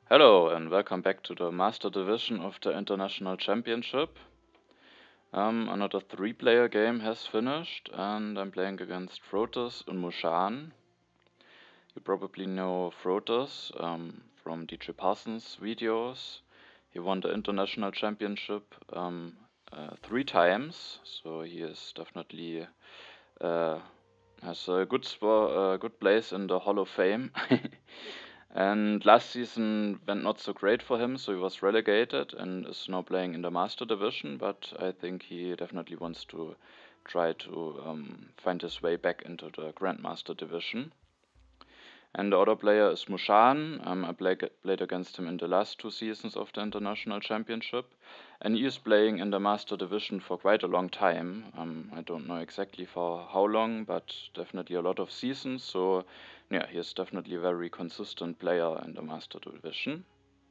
Hello and welcome back to the Master Division of the International Championship. Another 3-player game has finished and I'm playing against Frotus and Mushan. You probably know Frotus from DJ Parsons' videos. He won the International Championship 3 times, so he is definitely has a good place in the Hall of Fame. And last season went not so great for him, so he was relegated and is now playing in the Master Division, but I think he definitely wants to try to find his way back into the Grandmaster Division. And the other player is Mushan. I played against him in the last 2 seasons of the International Championship, and he is playing in the Master Division for quite a long time. I don't know exactly for how long, but definitely a lot of seasons, so yeah, he is definitely a very consistent player in the Master Division.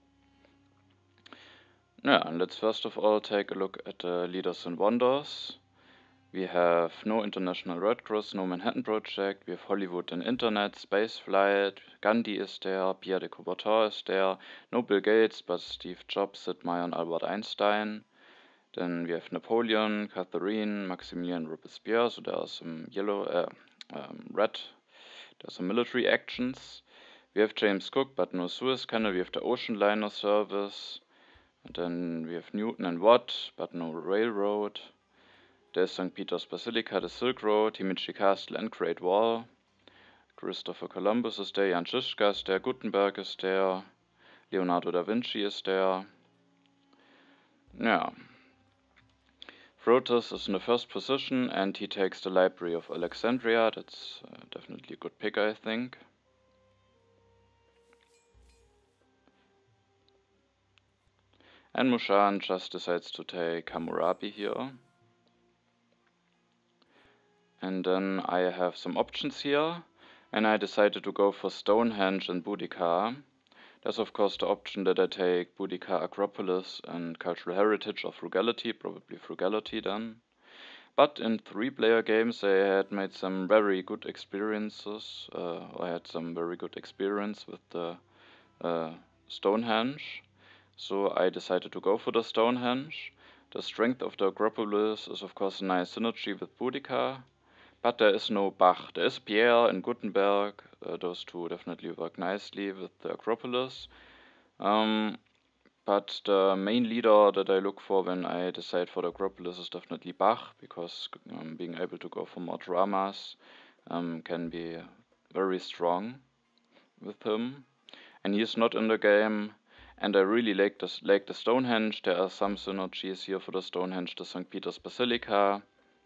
Yeah, and let's first of all take a look at the leaders and wonders. We have no International Red Cross, no Manhattan Project, we have Hollywood and Internet, Spaceflight, Gandhi is there, Pierre de Coubertin is there, no Bill Gates, but Steve Jobs, Sid Meier and Albert Einstein. Then we have Napoleon, Catherine, Maximilian Robespierre, so there are some red, there's some military actions. We have James Cook, but no Suez Canal, we have the Ocean Liner Service. And then we have Newton and Watt, but no railroad. There's St. Peter's Basilica, the Silk Road, Himeji Castle and Great Wall. Christopher Columbus is there, Jan Žižka is there, Gutenberg is there, Leonardo da Vinci is there. Yeah. Frotus is in the first position and he takes the Library of Alexandria. That's definitely a good pick, I think. And Mushan just decides to take Hammurabi here. And then I have some options here, and I decided to go for Stonehenge and Boudica. There's of course the option that I take Boudica, Acropolis and Cultural Heritage or Frugality, probably Frugality then. But in 3-player games I had made some very good experiences, I had some very good experience with the Stonehenge, so I decided to go for the Stonehenge. The strength of the Acropolis is of course a nice synergy with Boudica. But there is no Bach. There is Pierre and Gutenberg. Those two definitely work nicely with the Acropolis. But the main leader that I look for when I decide for the Acropolis is definitely Bach, because being able to go for more dramas can be very strong with him. And he is not in the game. And I really like the Stonehenge. There are some synergies here for the Stonehenge, the St. Peter's Basilica.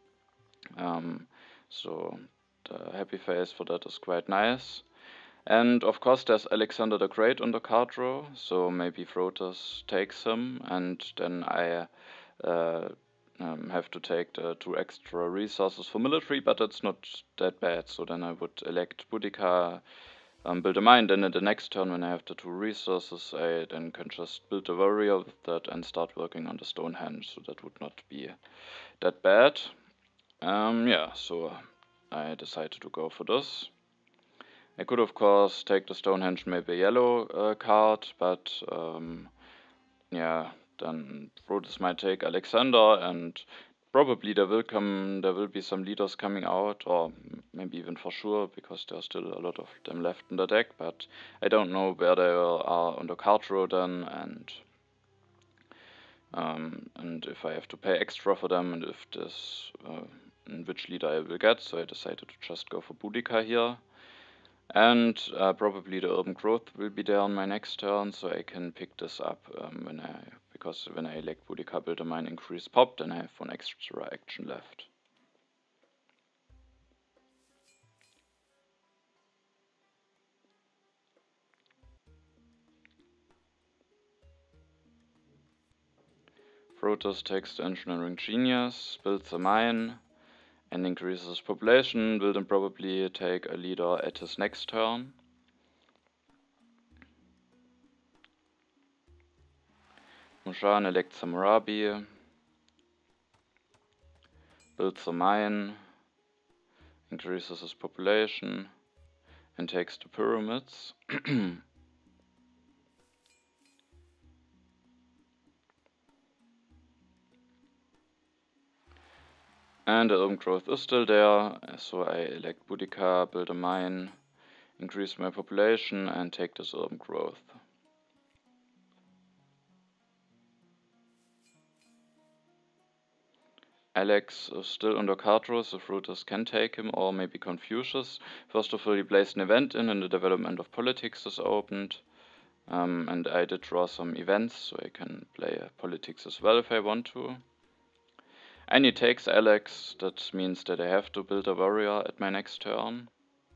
So the happy face for that is quite nice. And of course there's Alexander the Great on the card row, so maybe Frotus takes him, and then I have to take the 2 extra resources for military, but that's not that bad, so then I would elect Boudica, build a mine, then in the next turn when I have the 2 resources I then can just build a warrior with that and start working on the Stonehenge, so that would not be that bad. Yeah, so I decided to go for this. I could of course take the Stonehenge, maybe a yellow card, but yeah, then Frotus might take Alexander, and probably there will be some leaders coming out, or maybe even for sure, because there are still a lot of them left in the deck, but I don't know where they are on the card row then, and if I have to pay extra for them, and if this which leader I will get, so I decided to just go for Boudica here. And probably the Urban Growth will be there on my next turn, so I can pick this up because when I elect Boudica, build a mine, increase pop, then I have 1 extra action left. Frotus takes the Engineering Genius, builds a mine, and increases population, will then probably take a leader at his next turn. Mushan elects Hammurabi, builds a mine, increases his population, and takes the pyramids. And the urban growth is still there, so I elect Boudica, build a mine, increase my population, and take this urban growth. Alex is still under Cartro, so Frutus can take him, or maybe Confucius. First of all, he placed an event in, and the development of politics is opened. And I did draw some events, so I can play politics as well if I want to. And he takes Alex, that means that I have to build a warrior at my next turn.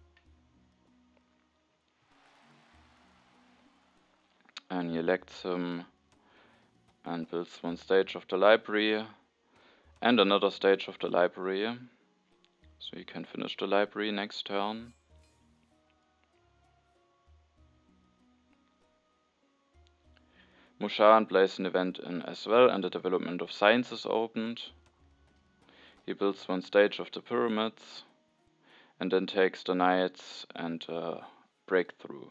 And he elects him and builds one stage of the library and another stage of the library. So he can finish the library next turn. Mushan plays an event in as well, and the development of science is opened. He builds one stage of the pyramids, and then takes the knights and breakthrough.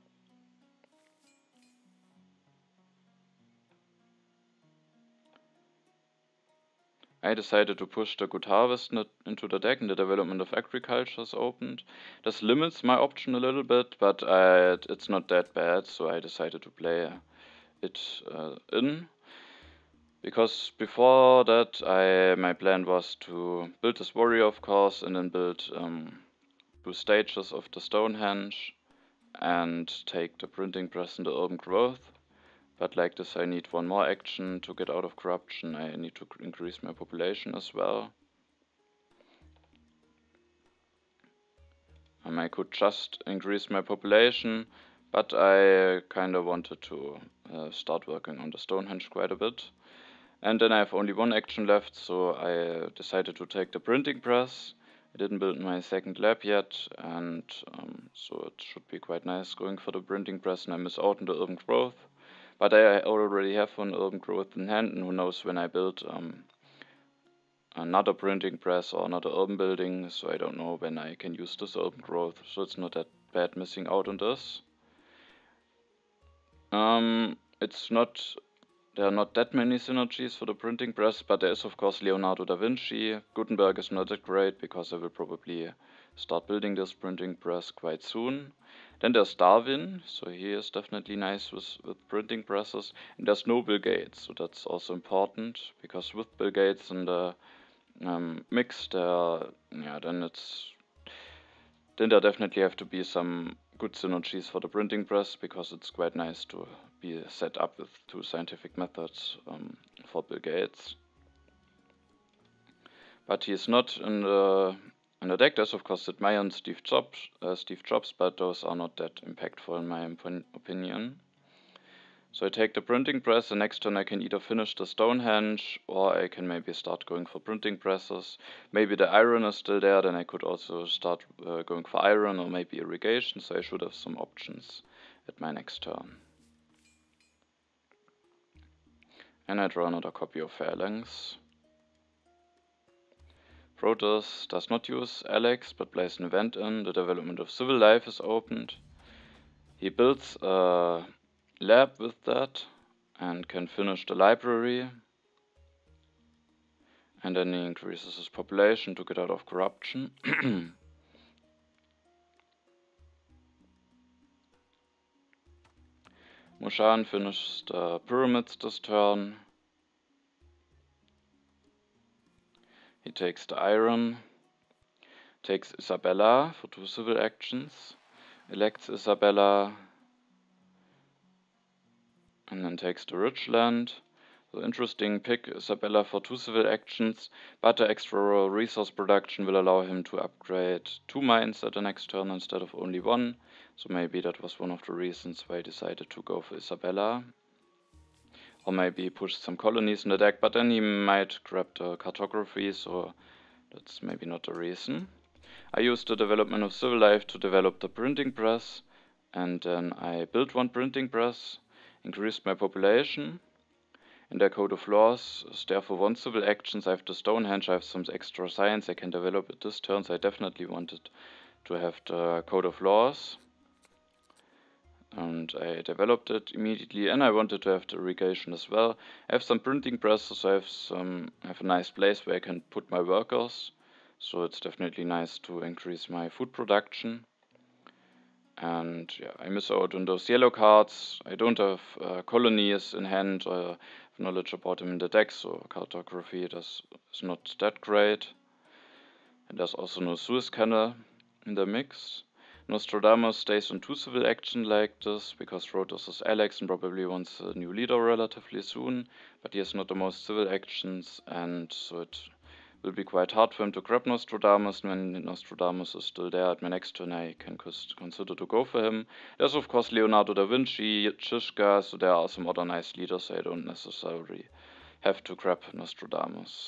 I decided to push the Good Harvest into the deck, and the development of agriculture is opened. This limits my option a little bit, but it's not that bad, so I decided to play it in. Because before that, my plan was to build this warrior, of course, and then build 2 stages of the Stonehenge and take the printing press and the urban growth. But like this, I need one more action to get out of corruption. I need to increase my population as well. I could just increase my population, but I kinda wanted to start working on the Stonehenge quite a bit. And then I have only one action left, so I decided to take the printing press. I didn't build my second lab yet, and so it should be quite nice going for the printing press, and I miss out on the urban growth. But I already have one urban growth in hand, and who knows when I build another printing press or another urban building, so I don't know when I can use this urban growth, so it's not that bad missing out on this. There are not that many synergies for the printing press, but there is of course Leonardo da Vinci. Gutenberg is not that great because I will probably start building this printing press quite soon. Then there's Darwin, so he is definitely nice with printing presses. And there's no Bill Gates, so that's also important, because with Bill Gates in the mix, then there definitely have to be some good synergies for the printing press, because it's quite nice to be set up with 2 scientific methods for Bill Gates. But he is not in the deck. There's of course Sid Meier and Steve Jobs, but those are not that impactful in my opinion. So I take the printing press, and next turn I can either finish the Stonehenge, or I can maybe start going for printing presses. Maybe the iron is still there, then I could also start going for iron, or maybe irrigation, so I should have some options at my next turn. And I draw another copy of Phalanx. Protoss does not use Alex, but plays an event in. The development of civil life is opened. He builds a lab with that and can finish the library. And then he increases his population to get out of corruption. Mushan finished the pyramids this turn. He takes the iron, takes Isabella for 2 civil actions, elects Isabella, and then takes the rich land. So interesting pick, Isabella for 2 civil actions, but the extra resource production will allow him to upgrade 2 mines at the next turn instead of only 1. So maybe that was one of the reasons why I decided to go for Isabella. Or maybe he pushed some colonies in the deck, but then he might grab the cartography, so that's maybe not the reason. I used the development of civil life to develop the printing press, and then I built one printing press, increased my population. In the code of laws is therefore 1 civil actions. I have the Stonehenge, I have some extra science I can develop at this turn, so I definitely wanted to have the code of laws. and I developed it immediately, and I wanted to have the irrigation as well. I have some printing presses, so I have a nice place where I can put my workers, so it's definitely nice to increase my food production. And yeah, I miss out on those yellow cards. I don't have colonies in hand or knowledge about them in the deck, so cartography is not that great. And there's also no Suez Canal in the mix. Nostradamus stays on 2 civil action like this, because Rhotos is Alex and probably wants a new leader relatively soon, but he has not the most civil actions, and so it will be quite hard for him to grab Nostradamus. When Nostradamus is still there at my next turn, I can consider to go for him. There's of course Leonardo da Vinci, Chishka, so there are some other nice leaders, so I don't necessarily have to grab Nostradamus.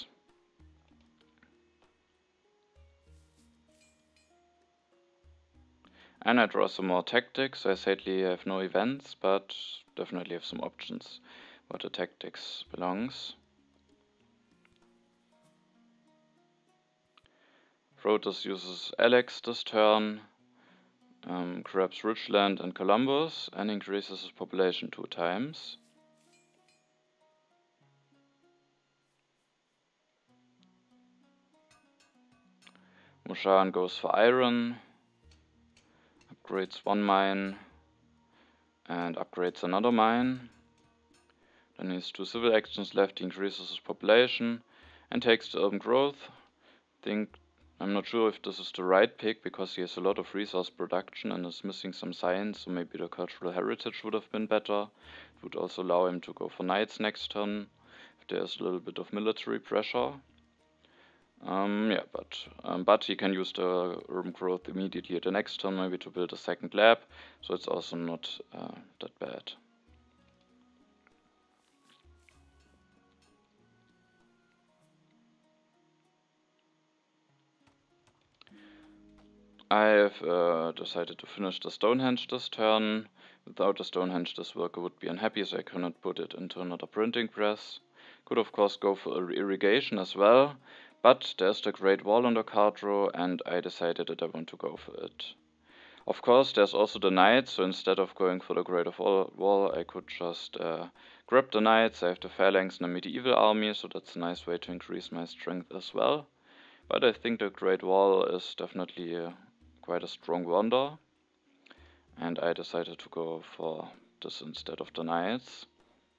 And I draw some more tactics. I sadly have no events, but definitely have some options where the tactics belongs. Rhotos uses Alex this turn, grabs Richland and Columbus, and increases his population 2 times. Mushan goes for iron, upgrades 1 mine, and upgrades another mine. Then he has 2 civil actions left, he increases his population, and takes the urban growth. I'm not sure if this is the right pick, because he has a lot of resource production and is missing some science, so maybe the cultural heritage would have been better. It would also allow him to go for knights next turn, if there's a little bit of military pressure. Yeah, but he can use the urban growth immediately at the next turn, maybe to build a second lab, so it's also not that bad. I have decided to finish the Stonehenge this turn. Without the Stonehenge, this worker would be unhappy, so I cannot put it into another printing press. Could of course go for irrigation as well, but there's the Great Wall on the card draw, and I decided that I want to go for it. Of course, there's also the Knights, so instead of going for the Great Wall, I could just grab the Knights. I have the Phalanx and a medieval army, so that's a nice way to increase my strength as well. But I think the Great Wall is definitely quite a strong wonder, and I decided to go for this instead of the Knights.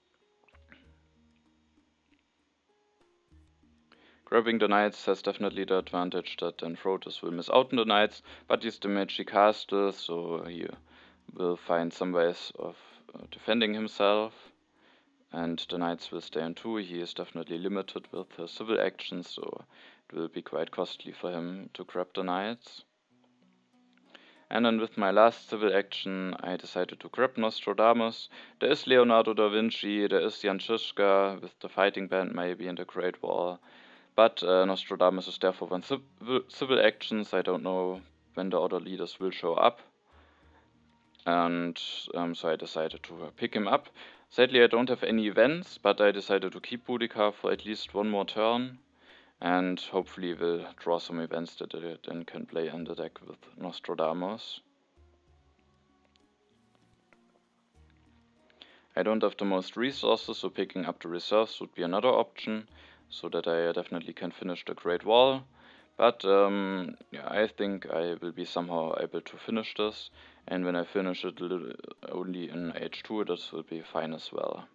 Grabbing the Knights has definitely the advantage that then Rhotos will miss out on the Knights, but he's the Magic Castle, so he will find some ways of defending himself, and the Knights will stay on 2. He is definitely limited with his civil actions, so it will be quite costly for him to grab the Knights. And then with my last civil action, I decided to grab Nostradamus. There is Leonardo da Vinci, there is Jan Žižka with the fighting band maybe in the Great Wall. But Nostradamus is there for 1 civil actions. I don't know when the other leaders will show up. And so I decided to pick him up. Sadly, I don't have any events, but I decided to keep Boudica for at least 1 more turn. And hopefully will draw some events that I then can play in the deck with Nostradamus. I don't have the most resources, so picking up the reserves would be another option, so that I definitely can finish the Great Wall. But yeah, I think I will be somehow able to finish this, and when I finish it only in H2, this will be fine as well.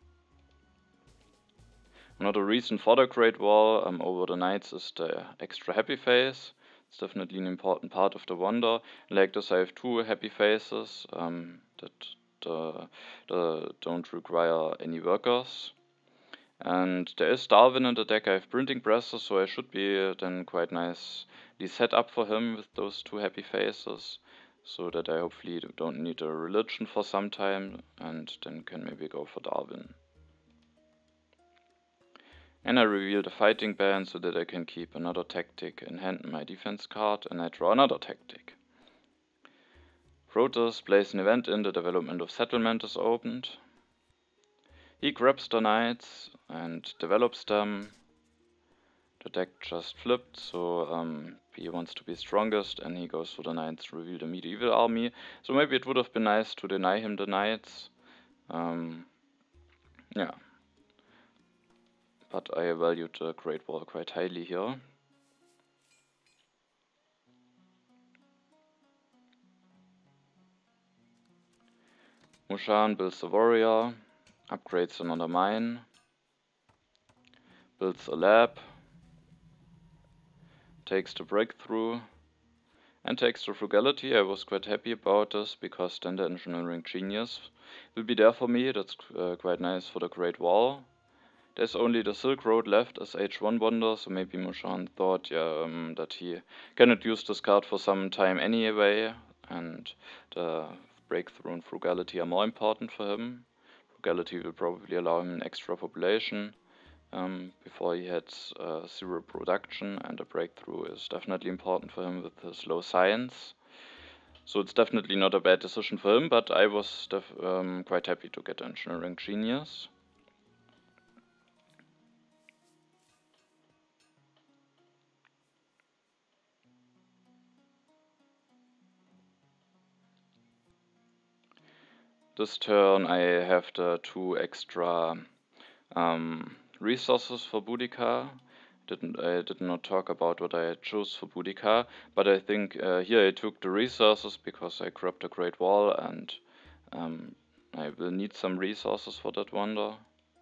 Another reason for the Great Wall over the Knights is the extra happy phase. It's definitely an important part of the wonder. Like this, I have 2 happy phases that don't require any workers. And there is Darwin in the deck. I have printing presses, so I should be then quite nicely set up for him with those 2 happy phases, so that I hopefully don't need a religion for some time, and then can maybe go for Darwin. And I reveal the fighting band so that I can keep another tactic in hand in my defense card, and I draw another tactic. Rhotos plays an event in, the development of settlement is opened. He grabs the Knights and develops them. The deck just flipped, so he wants to be strongest and he goes for the knights to reveal the medieval army. So maybe it would have been nice to deny him the knights. Yeah. But I valued the Great Wall quite highly here. Mushan builds a warrior, upgrades another mine, builds a lab, takes the breakthrough, and takes the frugality. I was quite happy about this, because then the engineering genius will be there for me. That's quite nice for the Great Wall. There's only the Silk Road left as H1 wonder, so maybe Mushan thought that he cannot use this card for some time anyway, and the breakthrough and frugality are more important for him. Frugality will probably allow him an extra population before he had 0 production, and a breakthrough is definitely important for him with his low science. So it's definitely not a bad decision for him, but I was quite happy to get Engineering Genius. This turn I have the 2 extra resources for Boudica. I did not talk about what I chose for Boudica, but I think here I took the resources because I grabbed the Great Wall, and I will need some resources for that wonder.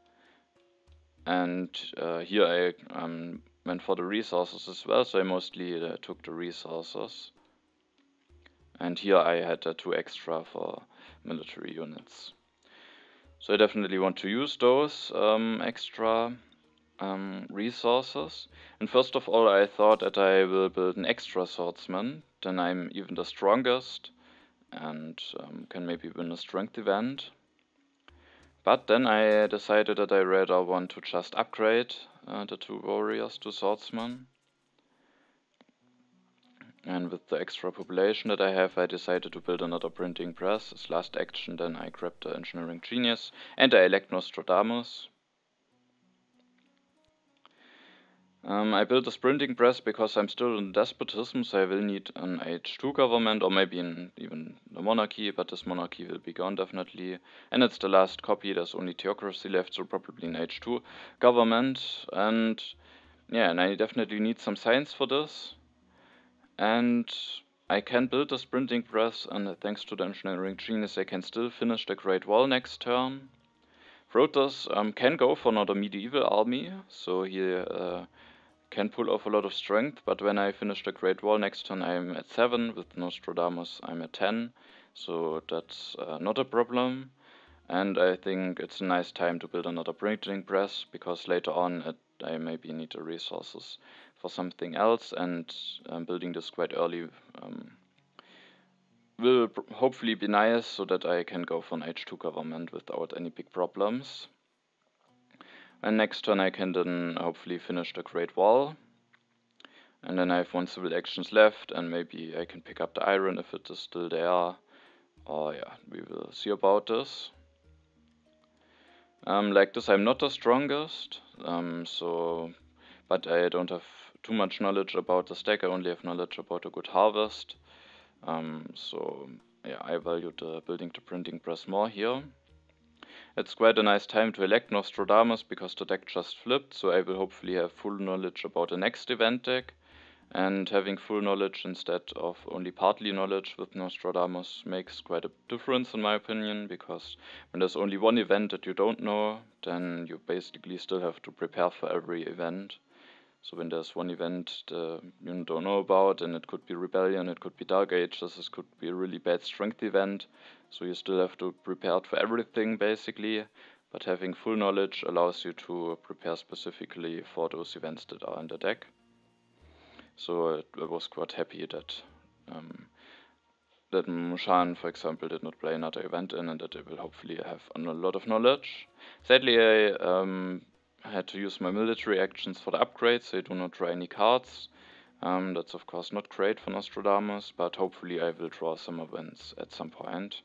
And here I went for the resources as well, so I mostly took the resources. And here I had 2 extra for military units. So I definitely want to use those extra resources. And first of all, I thought that I will build an extra swordsman, then I'm even the strongest and can maybe win a strength event. But then I decided that I rather want to just upgrade the 2 warriors to swordsman. And with the extra population that I have, I decided to build another printing press. As last action, then I grabbed the Engineering Genius and I elect Nostradamus. I built a printing press because I'm still in despotism, so I will need an H2 government, or maybe even a monarchy, but this monarchy will be gone definitely. And it's the last copy, there's only theocracy left, so probably an H2 government. And yeah, and I definitely need some science for this. And I can build this printing press, and thanks to the Engineering Genius I can still finish the Great Wall next turn. Protoss can go for another medieval army, so he can pull off a lot of strength, but when I finish the Great Wall next turn I'm at 7, with Nostradamus I'm at 10, so that's not a problem. And I think it's a nice time to build another printing press, because later on I maybe need the resources for something else, and building this quite early will hopefully be nice, so that I can go for an H2 government without any big problems. And next turn I can then hopefully finish the Great Wall. And then I have 1 civil actions left, and maybe I can pick up the iron if it is still there. Or yeah, we will see about this. Like this I'm not the strongest, but I don't have too much knowledge about the stack, I only have knowledge about a good harvest. So yeah, I value the building the printing press more here. It's quite a nice time to elect Nostradamus, because the deck just flipped, so I will hopefully have full knowledge about the next event deck. And having full knowledge instead of only partly knowledge with Nostradamus makes quite a difference in my opinion, because when there's only one event that you don't know, then you basically still have to prepare for every event. So when there's one event you don't know about, and it could be Rebellion, it could be Dark Ages, this could be a really bad strength event, so you still have to prepare for everything basically, but having full knowledge allows you to prepare specifically for those events that are in the deck. So I was quite happy that Mushan, for example, did not play another event in, and that I will hopefully have a lot of knowledge. Sadly, I had to use my military actions for the upgrades, so I do not draw any cards. That's of course not great for Nostradamus, but hopefully I will draw some events at some point.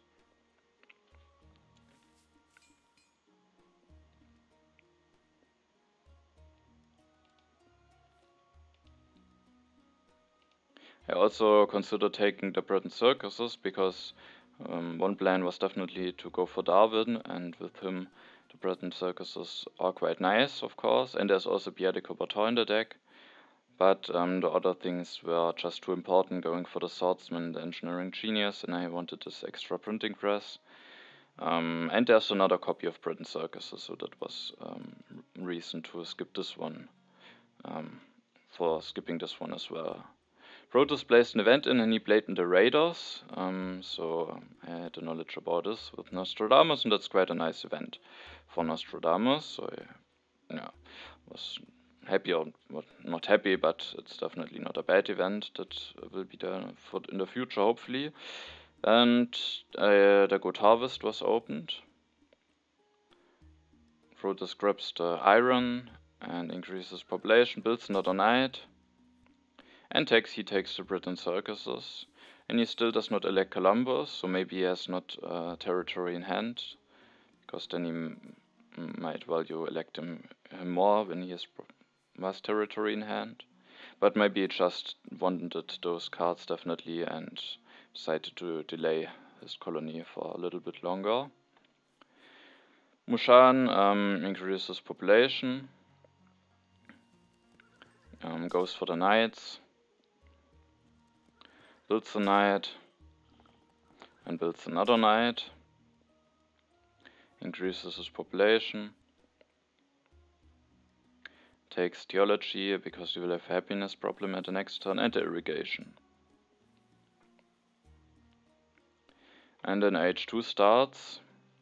I also considered taking the Breton Circuses because one plan was definitely to go for Darwin, and with him the Breton Circuses are quite nice, of course, and there's also Pierre de Coubertin in the deck. But the other things were just too important, going for the Swordsman, the Engineering Genius, and I wanted this extra printing press. And there's another copy of Breton Circuses, so that was reason to skip this one, for skipping this one as well. Protoss placed an event in and he played in the Raiders, so I had the knowledge about this with Nostradamus, and that's quite a nice event for Nostradamus, so I was happy, or not happy, but it's definitely not a bad event that will be there in the future, hopefully. And the Good Harvest was opened. Protoss grabs the iron and increases population, builds another knight, and he takes the Breton Circuses. And he still does not elect Columbus, so maybe he has not territory in hand, because then he might value elect him more when he has mass territory in hand. But maybe he just wanted those cards definitely and decided to delay his colony for a little bit longer. Mushan increases population, goes for the knights, builds a knight, and builds another knight, increases his population, takes theology because he will have a happiness problem at the next turn, and the irrigation. And then H2 starts.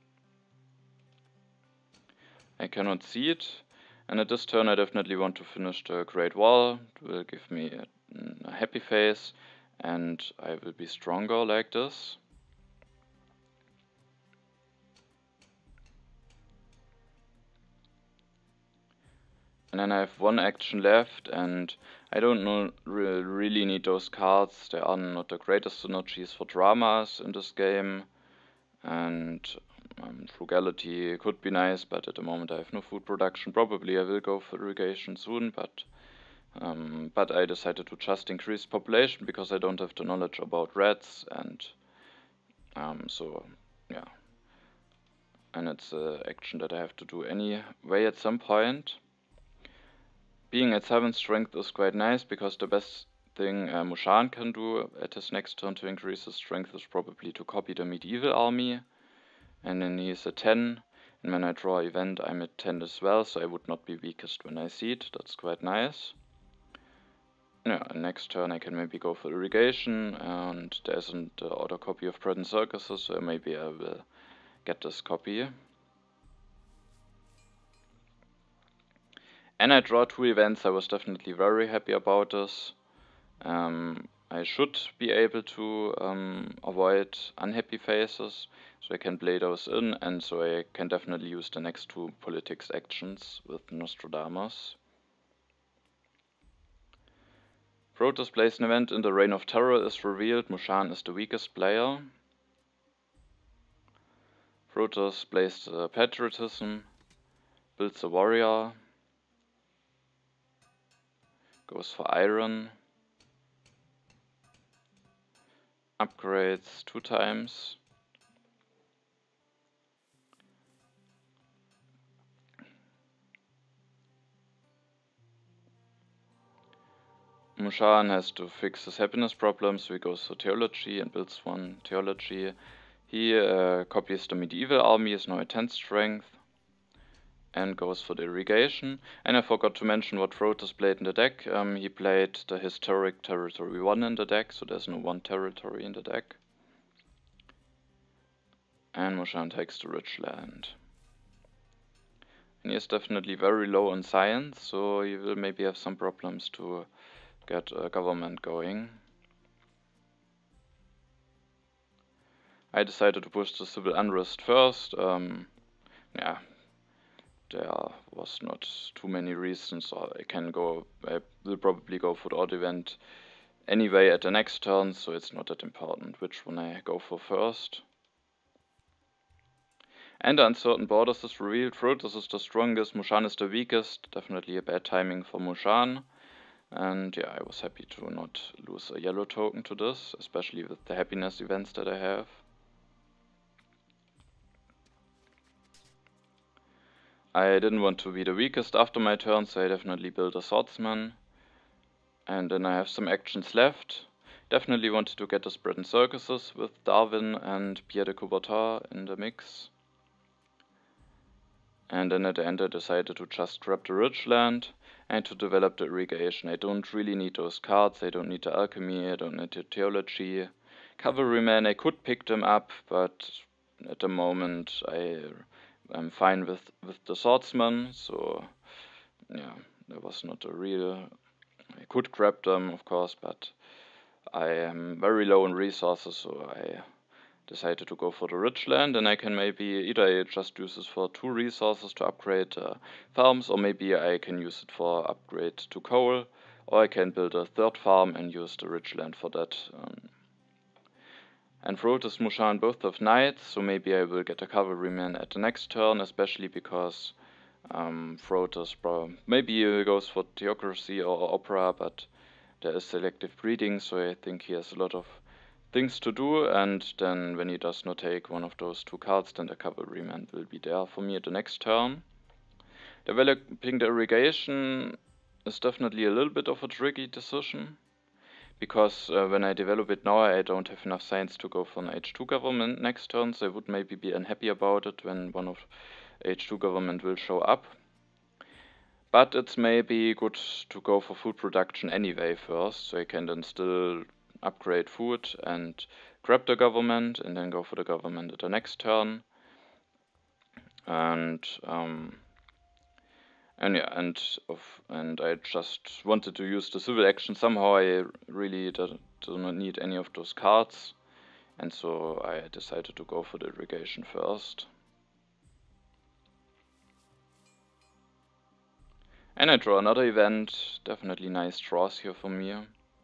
I cannot see it, and at this turn I definitely want to finish the Great Wall. It will give me a happy face, and I will be stronger like this. And then I have one action left, and I don't really need those cards. They are not the greatest synergies for dramas in this game, and frugality could be nice, but at the moment I have no food production. Probably I will go for irrigation soon, but I decided to just increase population because I don't have the knowledge about rats, and so yeah. And it's an action that I have to do anyway at some point. Being at 7 strength is quite nice, because the best thing Mushan can do at his next turn to increase his strength is probably to copy the medieval army. And then he is at 10, and when I draw event I'm at 10 as well, so I would not be weakest when I see it. That's quite nice. Yeah, and next turn I can maybe go for irrigation, and there isn't the other copy of Breton Circuses, so maybe I will get this copy. And I draw 2 events. I was definitely very happy about this. I should be able to avoid unhappy faces, so I can play those in, and so I can definitely use the next 2 politics actions with Nostradamus. Protoss plays an event in the Reign of Terror is revealed. Mushan is the weakest player. Protoss plays the Patriotism, builds a warrior, goes for iron, upgrades 2 times. Mushan has to fix his happiness problem, so he goes for theology and builds 1 theology. He copies the medieval army, is now at 10 strength, and goes for the irrigation. And I forgot to mention what Protoss played in the deck. He played the historic territory 1 in the deck, so there's no 1 territory in the deck. And Mushan takes the rich land. And he is definitely very low in science, so he will maybe have some problems to get a government going. I decided to push the civil unrest first. Yeah, there was not too many reasons, so I will probably go for the odd event anyway at the next turn, so it's not that important which one I go for first. And the Uncertain Borders is revealed. Protoss is the strongest, Mushan is the weakest. Definitely a bad timing for Mushan. And yeah, I was happy to not lose a yellow token to this, especially with the happiness events that I have. I didn't want to be the weakest after my turn, so I definitely built a swordsman. And then I have some actions left. Definitely wanted to get the spread and circuses with Darwin and Pierre de Coubertin in the mix. And then at the end I decided to just grab the Ridgeland and to develop the irrigation. I don't really need those cards, I don't need the alchemy, I don't need the theology. Cavalryman, I could pick them up, but at the moment I'm fine with the swordsman, so yeah, there was not a real... I could grab them, of course, but I am very low in resources, so I decided to go for the Ridgeland, and I can maybe either I just use this for 2 resources to upgrade farms, or maybe I can use it for upgrade to coal, or I can build a 3rd farm and use the Ridgeland for that. And Protoss, Mushan both have knights, so maybe I will get a cavalryman at the next turn, especially because Protoss maybe he goes for Theocracy or Opera, but there is selective breeding, so I think he has a lot of things to do, and then when he does not take one of those 2 cards, then the cavalryman will be there for me at the next turn. Developing the irrigation is definitely a little bit of a tricky decision, because when I develop it now I don't have enough science to go for an H2 government next turn, so I would maybe be unhappy about it when one of H2 government will show up. But it's maybe good to go for food production anyway first, so I can then still upgrade food and grab the government and then go for the government at the next turn. And I just wanted to use the civil action. Somehow I really do not need any of those cards, and so I decided to go for the irrigation first. And I draw another event, definitely nice draws here for me.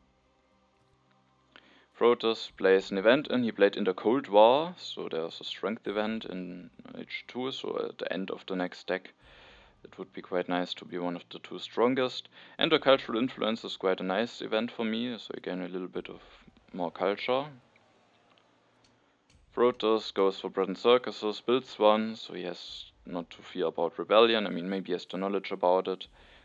Protoss plays an event in, he played in the Cold War, so there's a strength event in H2, so at the end of the next deck it would be quite nice to be one of the 2 strongest. And the cultural influence is quite a nice event for me, so I gain a little bit of more culture. Protoss goes for bread and circuses, builds one, so he has not to fear about rebellion. I mean, maybe he has the knowledge about it.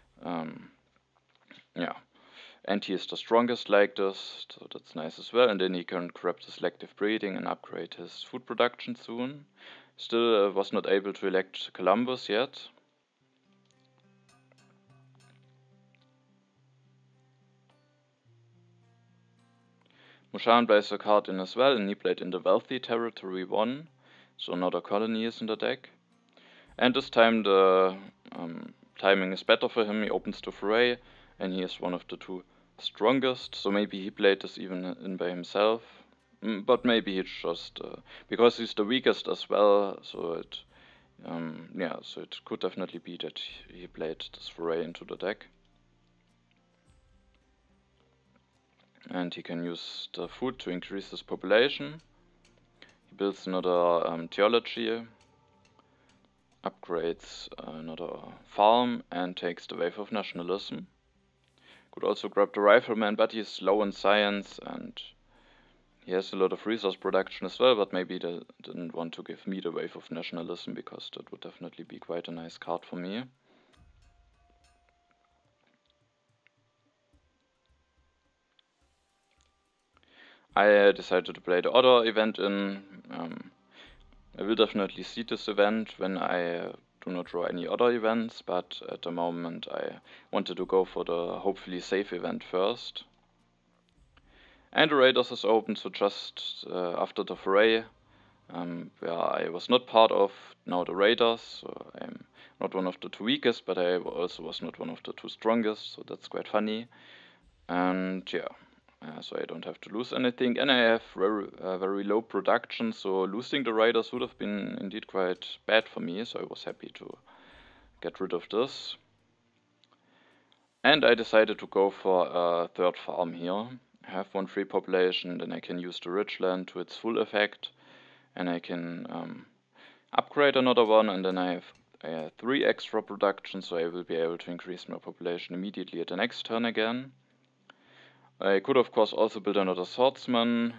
Yeah, and he is the strongest like this, so that's nice as well. And then he can grab the selective breeding and upgrade his food production soon. Still was not able to elect Columbus yet. Mushan plays a card in as well, and he played in the Wealthy Territory 1, so another colony is in the deck. And this time the timing is better for him, he opens the foray, and he is one of the 2 strongest, so maybe he played this even in by himself. But maybe it's just because he's the weakest as well, so it so it could definitely be that he played this foray into the deck. And he can use the food to increase his population. He builds another theology, upgrades another farm, and takes the wave of nationalism. Could also grab the rifleman, but he's low in science and he has a lot of resource production as well, but maybe they didn't want to give me the wave of nationalism, because that would definitely be quite a nice card for me. I decided to play the other event in. I will definitely see this event when I do not draw any other events, but at the moment I wanted to go for the hopefully safe event first. And the Raiders is open, so just after the foray, where I was not part of, now the Raiders, so I'm not one of the 2 weakest, but I also was not one of the 2 strongest, so that's quite funny. And yeah, so I don't have to lose anything, and I have very low production, so losing the Raiders would have been indeed quite bad for me, so I was happy to get rid of this. And I decided to go for a 3rd farm here. I have 1 free population, then I can use the Ridgeland to its full effect, and I can upgrade another one, and then I have I have 3 extra production, so I will be able to increase my population immediately at the next turn again. I could of course also build another swordsman,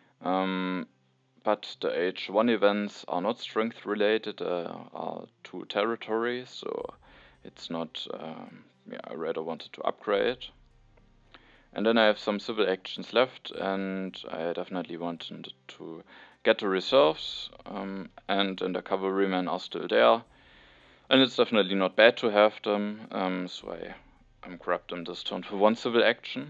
but the H1 events are not strength related, are 2 territories, so it's not, yeah, I rather wanted to upgrade. And then I have some civil actions left, and I definitely wanted to get the reserves, and then the cavalrymen are still there. And it's definitely not bad to have them, so I grabbed them this turn for 1 civil action.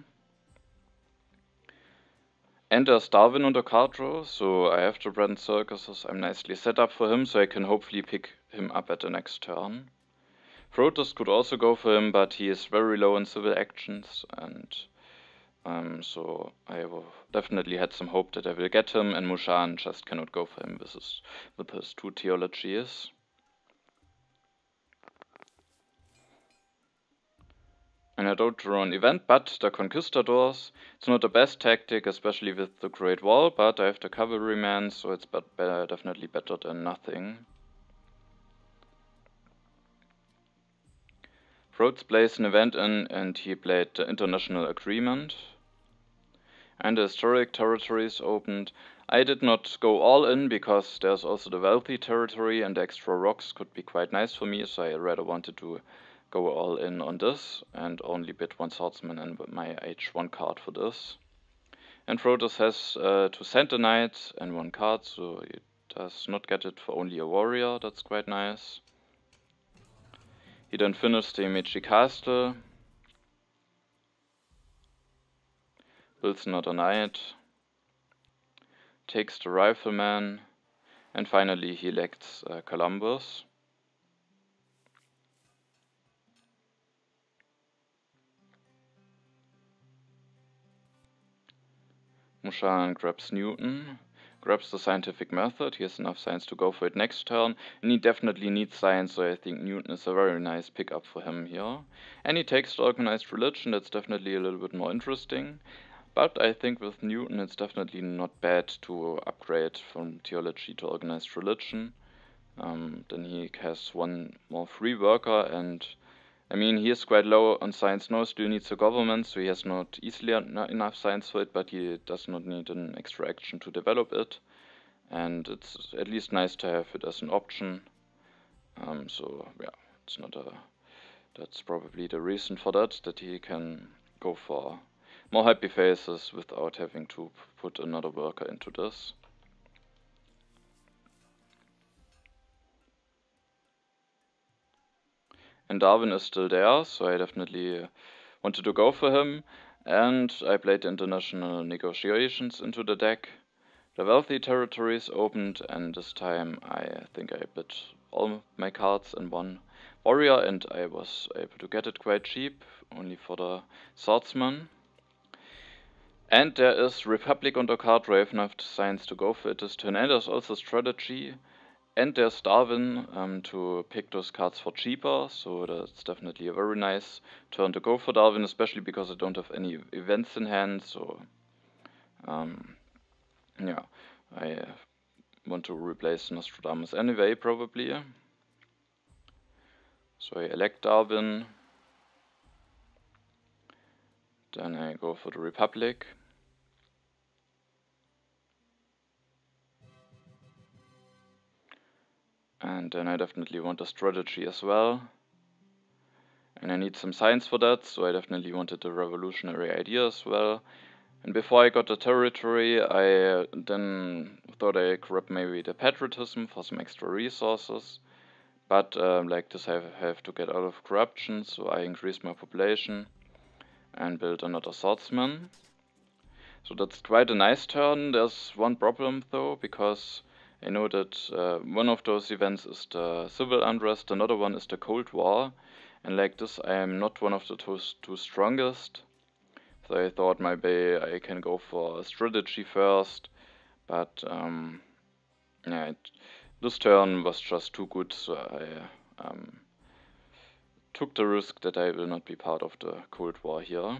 And there's Darwin on the card draw, so I have the Brand Circuses. I'm nicely set up for him, so I can hopefully pick him up at the next turn. Protoss could also go for him, but he is very low in civil actions, and so I definitely had some hope that I will get him, and Mushan just cannot go for him with his 2 theologies. And I don't draw an event, but the Conquistadors. It's not the best tactic, especially with the Great Wall, but I have the Cavalryman, so it's definitely better than nothing. Rhodes plays an event in, and he played the International Agreement. And the Historic Territories opened. I did not go all in, because there's also the Wealthy Territory, and the extra rocks could be quite nice for me, so I rather wanted to go all in on this, and only bid 1 swordsman and my H1 card for this. And Protoss has 2 Center Knights and 1 card, so it does not get it for only a warrior, that's quite nice. He then finished the Meiji Castle, builds another knight, takes the Rifleman, and finally he elects Columbus. Mushan grabs Newton, grabs the scientific method. He has enough science to go for it next turn, and he definitely needs science, so I think Newton is a very nice pickup for him here. And he takes the organized religion, that's definitely a little bit more interesting. But I think with Newton it's definitely not bad to upgrade from theology to organized religion. Then he has 1 more free worker, and I mean, he is quite low on science now, still needs a government, so he has not easily enough science for it, but he does not need an extra action to develop it. And it's at least nice to have it as an option. So yeah, it's not that's probably the reason for that he can go for more happy faces without having to put another worker into this. And Darwin is still there, so I definitely wanted to go for him. And I played the international negotiations into the deck. The wealthy territories opened, and this time I think I bid all my cards in 1 warrior, and I was able to get it quite cheap, only for the swordsman. And there is Republic on the card draw. I have enough science to go for it this turn, and there's also strategy. And there's Darwin to pick those cards for cheaper, so that's definitely a very nice turn to go for Darwin, especially because I don't have any events in hand, so yeah, I want to replace Nostradamus anyway, probably. So I elect Darwin, then I go for the Republic. And then I definitely want a strategy as well. And I need some science for that, so I definitely wanted a revolutionary idea as well. And before I got the territory, I then thought I grab maybe the patriotism for some extra resources. But like this, I have to get out of corruption, so I increased my population and built another swordsman. So that's quite a nice turn. There's 1 problem though, because I know that 1 of those events is the civil unrest, another one is the Cold War, and like this I am not one of the 2 strongest. So I thought maybe I can go for a strategy first, but yeah, this turn was just too good, so I took the risk that I will not be part of the Cold War here.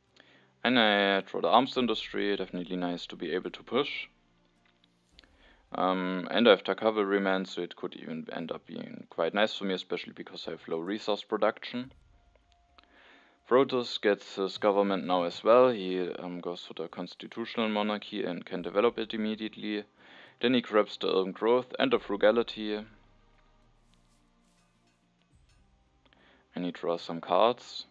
And I draw the arms industry, definitely nice to be able to push. And I have the cavalryman, so it could even end up being quite nice for me, especially because I have low resource production. Protoss gets his government now as well. He goes for the constitutional monarchy and can develop it immediately. Then he grabs the urban growth and the frugality. And he draws some cards.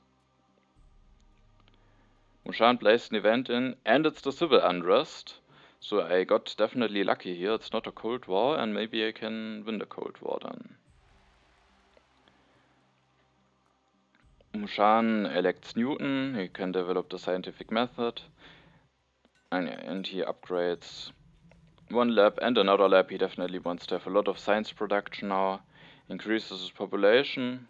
Mushan plays an event in, and it's the civil unrest. So I got definitely lucky here. It's not a Cold War, and maybe I can win the Cold War then. Mushan elects Newton. He can develop the scientific method. And he upgrades one lab and another lab. He definitely wants to have a lot of science production now. Increases his population.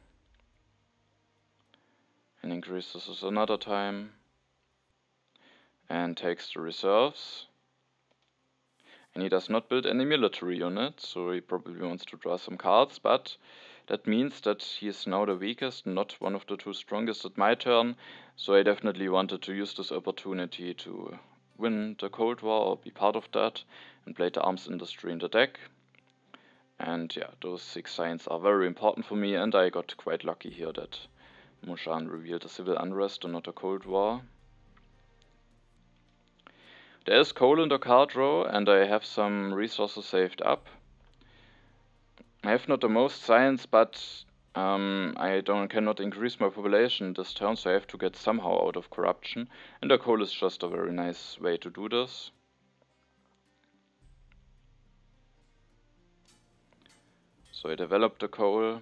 And increases this another time. And takes the reserves. And he does not build any military units, so he probably wants to draw some cards, but that means that he is now the weakest, not one of the two strongest at my turn, so I definitely wanted to use this opportunity to win the Cold War or be part of that, and play the arms industry in the deck. And yeah, those 6 signs are very important for me, and I got quite lucky here that Mushan revealed a civil unrest and not a Cold War. There is coal in the card draw, and I have some resources saved up. I have not the most science, but I cannot increase my population this turn, so I have to get somehow out of corruption, and the coal is just a very nice way to do this. So I developed the coal,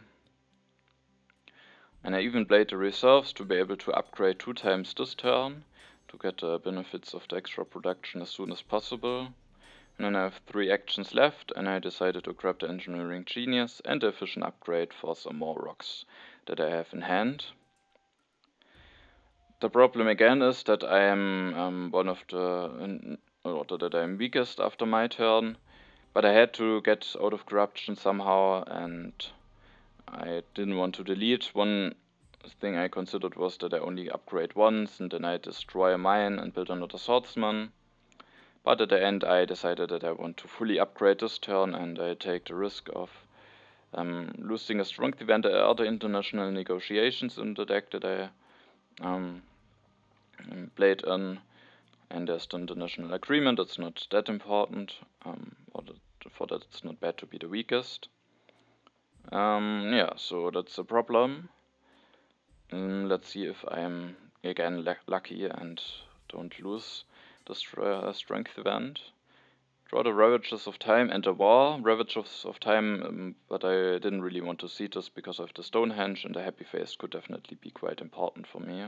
and I even played the reserves to be able to upgrade 2 times this turn, to get the benefits of the extra production as soon as possible. And then I have 3 actions left, and I decided to grab the Engineering Genius and the Efficient upgrade for some more rocks that I have in hand. The problem again is that I am that I am weakest after my turn, but I had to get out of corruption somehow, and I didn't want to delete. One thing I considered was that I only upgrade once, and then I destroy a mine and build another swordsman. But at the end I decided that I want to fully upgrade this turn, and I take the risk of losing a strong event at other international negotiations in the deck that I played in. And there's the international agreement, that's not that important, for that it's not bad to be the weakest. Yeah, so that's a problem. Let's see if I'm again lucky and don't lose the strength event. Draw the Ravages of Time and the War. Ravages of Time, but I didn't really want to see this because of the Stonehenge, and the Happy Face could definitely be quite important for me.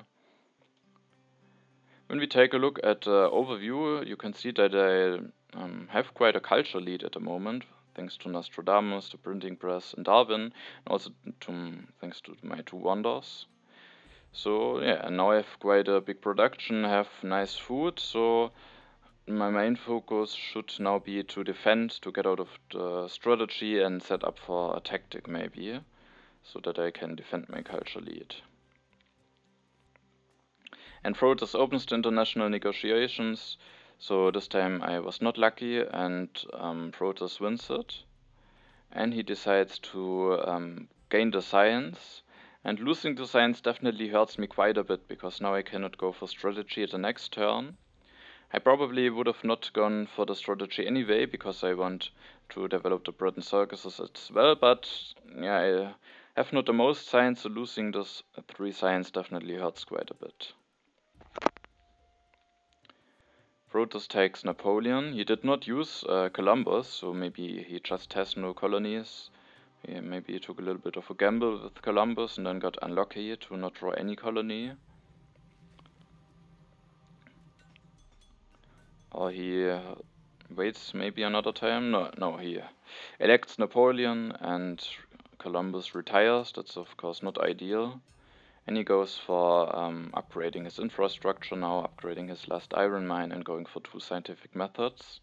When we take a look at the overview, you can see that I have quite a culture lead at the moment, thanks to Nostradamus, the printing press, and Darwin, and also thanks to my 2 wonders. So yeah, and now I have quite a big production, have nice food, so my main focus should now be to defend, to get out of the strategy and set up for a tactic maybe, so that I can defend my culture lead. And Protoss opens the international negotiations, so this time I was not lucky, and Protoss wins it. And he decides to gain the science, and losing the science definitely hurts me quite a bit, because now I cannot go for strategy at the next turn. I probably would have not gone for the strategy anyway, because I want to develop the bread and circuses as well, but yeah, I have not the most science, so losing this 3 science definitely hurts quite a bit. Protoss takes Napoleon. He did not use Columbus, so maybe he just has no colonies. Maybe he took a little bit of a gamble with Columbus and then got unlucky to not draw any colony. Or he waits maybe another time. No, he elects Napoleon and Columbus retires. That's of course not ideal. And he goes for upgrading his infrastructure now, upgrading his last iron mine, and going for 2 scientific methods.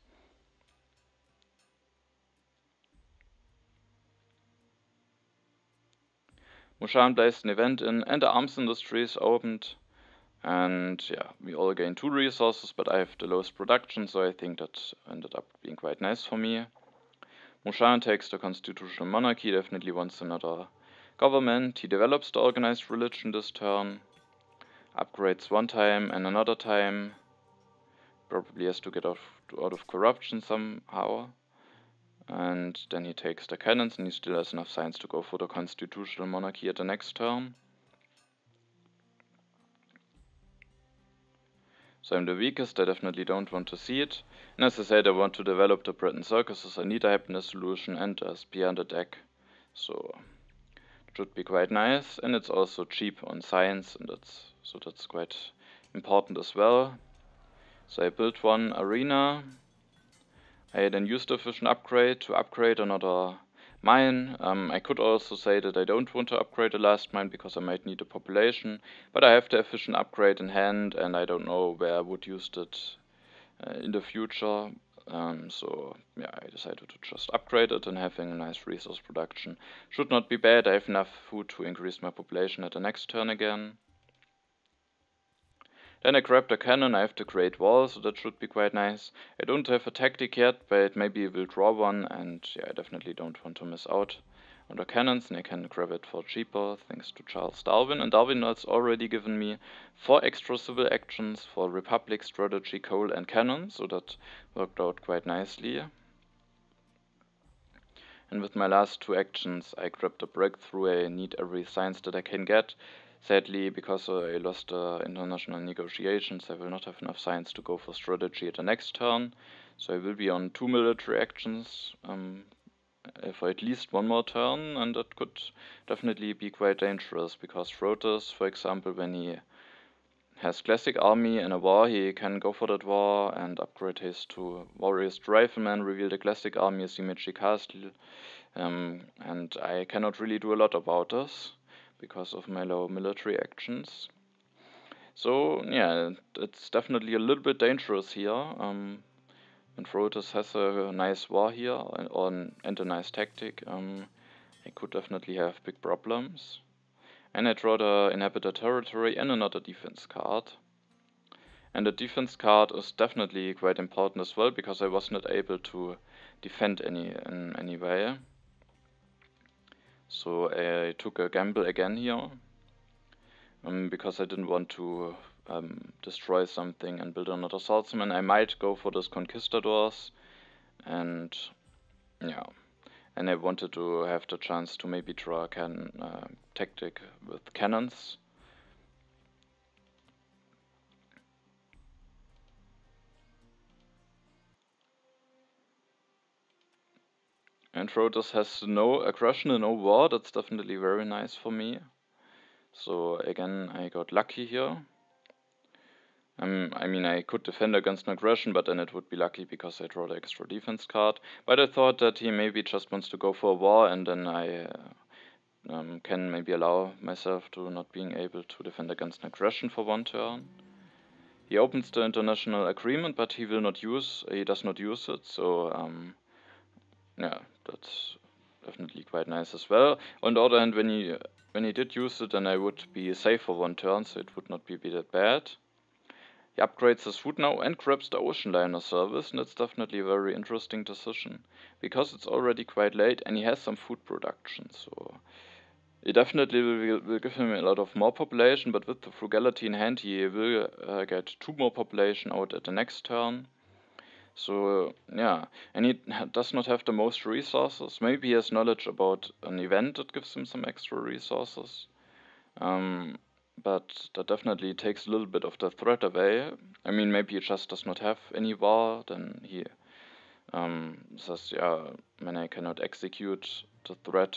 Mushan placed an event in, and the arms industry is opened. And yeah, we all gain 2 resources, but I have the lowest production, so I think that ended up being quite nice for me. Mushan takes the constitutional monarchy, definitely wants another government. He develops the organized religion this turn. Upgrades one time and another time. Probably has to get out of corruption somehow. And then he takes the cannons and he still has enough science to go for the constitutional monarchy at the next turn. So I'm the weakest, I definitely don't want to see it. And as I said, I want to develop the Breton circuses, I need a happiness solution and a spear on the deck. So it should be quite nice, and it's also cheap on science, and that's quite important as well. So I built one arena. I then used the efficient upgrade to upgrade another mine. I could also say that I don't want to upgrade the last mine because I might need a population, but I have the efficient upgrade in hand and I don't know where I would use it in the future. So yeah, I decided to just upgrade it, and having a nice resource production should not be bad. I have enough food to increase my population at the next turn again. Then I grabbed a cannon, I have the Great Wall, so that should be quite nice. I don't have a tactic yet, but maybe I will draw one, and yeah, I definitely don't want to miss out on the cannons, and I can grab it for cheaper, thanks to Charles Darwin. And Darwin has already given me 4 extra civil actions for Republic, Strategy, Coal and Cannon, so that worked out quite nicely. And with my last 2 actions, I grabbed a breakthrough. I need every science that I can get. Sadly, because I lost international negotiations, I will not have enough science to go for strategy at the next turn. So I will be on 2 military actions for at least 1 more turn, and that could definitely be quite dangerous, because Proteus, for example, when he has classic army in a war, he can go for that war and upgrade his to warriors to rifleman, reveal the classic army as Himeji Castle, and I cannot really do a lot about this because of my low military actions. So yeah, it's definitely a little bit dangerous here. And Proteus has a nice war here and a nice tactic. I could definitely have big problems. And I draw the inhabited territory and another defense card. And the defense card is definitely quite important as well, because I was not able to defend in any way. So I took a gamble again here, because I didn't want to destroy something and build another swordsman. I might go for this conquistadors, and yeah, and I wanted to have the chance to maybe draw a tactic with cannons. And Proteus has no aggression and no war, that's definitely very nice for me. So again, I got lucky here. I mean, I could defend against an aggression, but then it would be lucky because I draw the extra defense card. But I thought that he maybe just wants to go for a war, and then I can maybe allow myself to not being able to defend against an aggression for 1 turn. He opens the international agreement, but he does not use it, so yeah, that's definitely quite nice as well. On the other hand, when he did use it, then I would be safe for 1 turn, so it would not be that bad. He upgrades his food now and grabs the ocean liner service, and that's definitely a very interesting decision, because it's already quite late and he has some food production, so it definitely will give him a lot of more population, but with the frugality in hand he will get 2 more population out at the next turn. So yeah, and he does not have the most resources. Maybe he has knowledge about an event that gives him some extra resources. But that definitely takes a little bit of the threat away. I mean, maybe he just does not have any war, then he says, yeah, when I cannot execute the threat,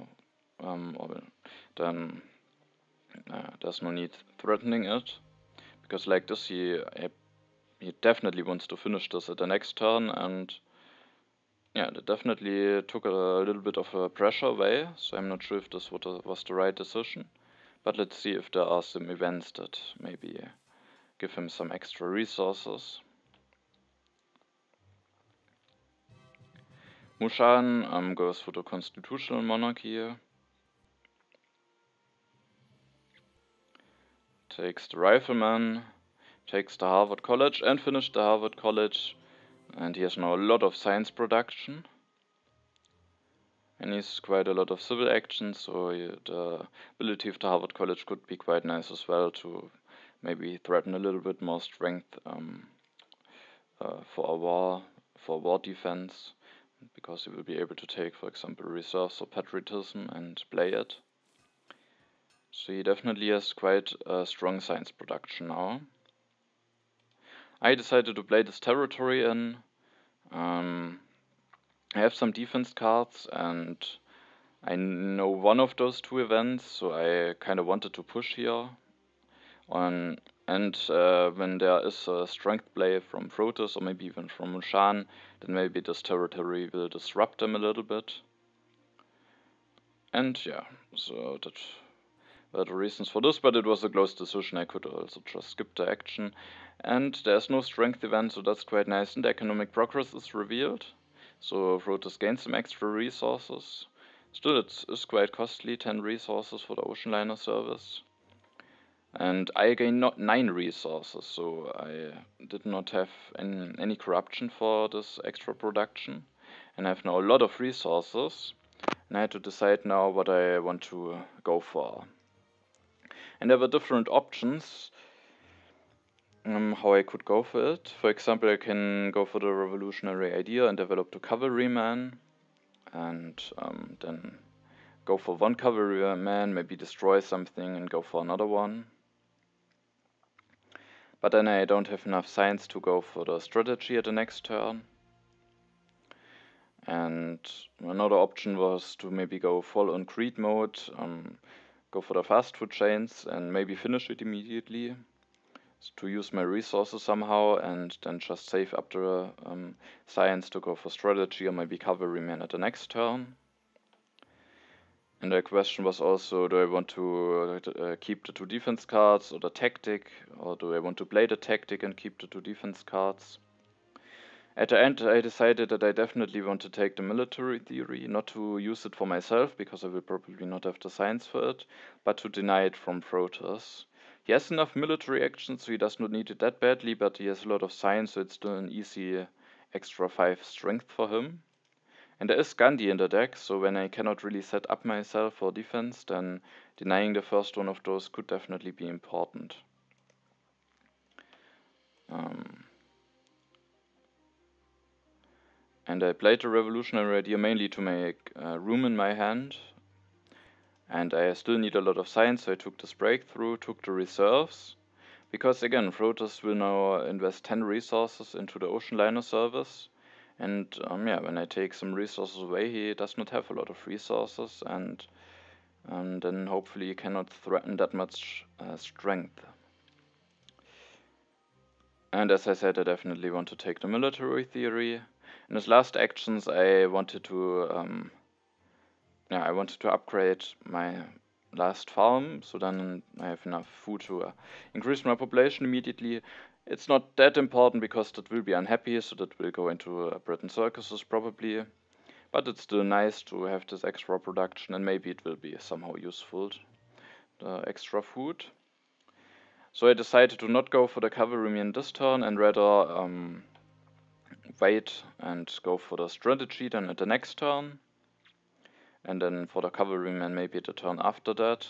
then there's no need threatening it. Because like this, he definitely wants to finish this at the next turn, and yeah, that definitely took a little bit of a pressure away, so I'm not sure if this was the right decision. But let's see if there are some events that maybe give him some extra resources. Mushan goes for the constitutional monarchy. Takes the rifleman, takes the Harvard College and finished the Harvard College. And he has now a lot of science production. and he's quite a lot of civil actions, so the ability of the Harvard College could be quite nice as well to maybe threaten a little bit more strength for war defense, because he will be able to take, for example, reserves or patriotism and play it. So he definitely has quite a strong science production now. I decided to play this territory in. I have some defense cards, and I know one of those two events, so I kind of wanted to push here. And when there is a strength play from Protoss or maybe even from Mushan, then maybe this territory will disrupt them a little bit. And yeah, so that were the reasons for this, but it was a close decision. I could also just skip the action. And there's no strength event, so that's quite nice. And the economic progress is revealed, so Protoss gains some extra resources. Still, it is quite costly, 10 resources for the ocean liner service. And I gain 9 resources, so I did not have any corruption for this extra production. And I have now a lot of resources, and I had to decide now what I want to go for. And there were different options how I could go for it. For example, I can go for the revolutionary idea and develop the cavalryman, and then go for one cavalryman, maybe destroy something and go for another one. But then I don't have enough science to go for the strategy at the next turn. And another option was to maybe go full on greed mode, go for the fast food chains and maybe finish it immediately, to use my resources somehow, and then just save up the science to go for strategy or maybe cavalryman at the next turn. And the question was also, do I want to keep the 2 defense cards or the tactic, or do I want to play the tactic and keep the 2 defense cards? At the end, I decided that I definitely want to take the military theory, not to use it for myself, because I will probably not have the science for it, but to deny it from Protoss. He has enough military action, so he does not need it that badly, but he has a lot of science, so it's still an easy extra 5 strength for him. And there is Gandhi in the deck, so when I cannot really set up myself for defense, then denying the first one of those could definitely be important. And I played the revolutionary idea mainly to make room in my hand. And I still need a lot of science, so I took this breakthrough, took the reserves. Because again, Protoss will now invest 10 resources into the ocean liner service. And yeah, when I take some resources away, he does not have a lot of resources, and then hopefully he cannot threaten that much strength. And as I said, I definitely want to take the military theory. In his last actions, I wanted to upgrade my last farm, so then I have enough food to increase my population immediately. It's not that important because that will be unhappy, so that will go into Britain circuses probably. But it's still nice to have this extra production, and maybe it will be somehow useful, the extra food. So I decided to not go for the cavalryman this turn, and rather wait and go for the strategy then at the next turn. And then for the cavalryman maybe the turn after that.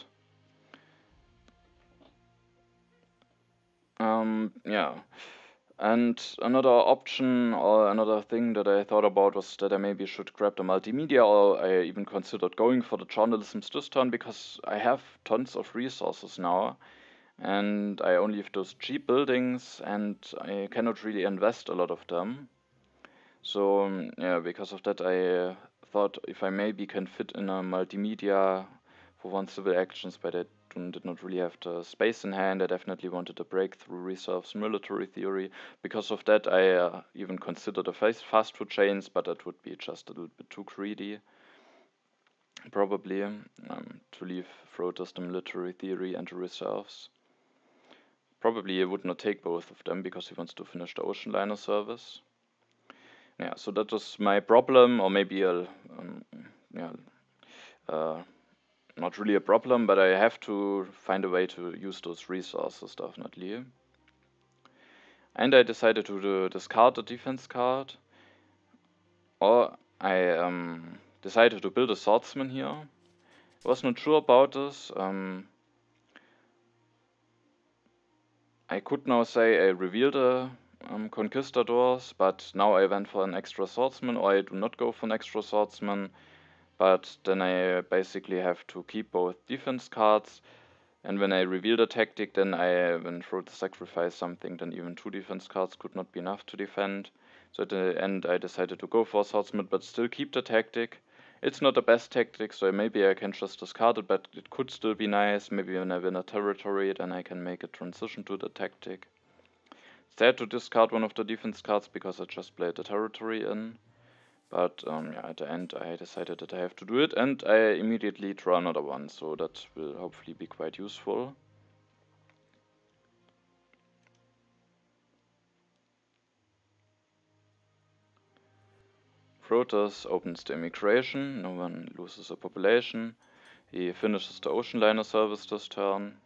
Yeah. And another option or another thing that I thought about was that I maybe should grab the multimedia, or I even considered going for the journalism this turn, because I have tons of resources now. And I only have those cheap buildings, and I cannot really invest a lot of them. So yeah, because of that I thought if I maybe can fit in a multimedia for 1 civil actions, but I did not really have the space in hand. I definitely wanted to break through reserves military theory. Because of that I even considered a fast food chains, but that would be just a little bit too greedy. Probably to leave Protoss the military theory and the reserves. Probably I would not take both of them because he wants to finish the ocean liner service. Yeah, so that was my problem, or maybe not really a problem, but I have to find a way to use those resources definitely. And I decided to discard the defense card, or I decided to build a swordsman here. I was not sure about this. I could now say I revealed the conquistadors, but now I went for an extra swordsman, or I do not go for an extra swordsman, but then I basically have to keep both defense cards, and when I reveal the tactic, then when Frodo sacrificed something, then even 2 defense cards could not be enough to defend. So at the end I decided to go for a swordsman, but still keep the tactic. It's not the best tactic, so maybe I can just discard it, but it could still be nice. Maybe when I win a territory, then I can make a transition to the tactic. Sad to discard one of the defense cards because I just played the territory in. But yeah, at the end I decided that I have to do it, and I immediately draw another one, so that will hopefully be quite useful. Protoss opens the immigration, no one loses a population. He finishes the ocean liner service this turn.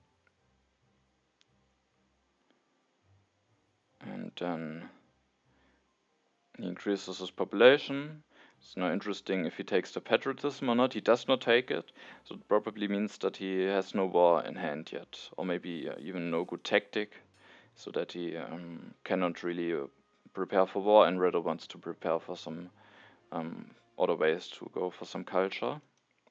And then he increases his population. It's now interesting if he takes the patriotism or not. He does not take it, so it probably means that he has no war in hand yet, or maybe even no good tactic, so that he cannot really prepare for war and rather wants to prepare for some other ways to go for some culture.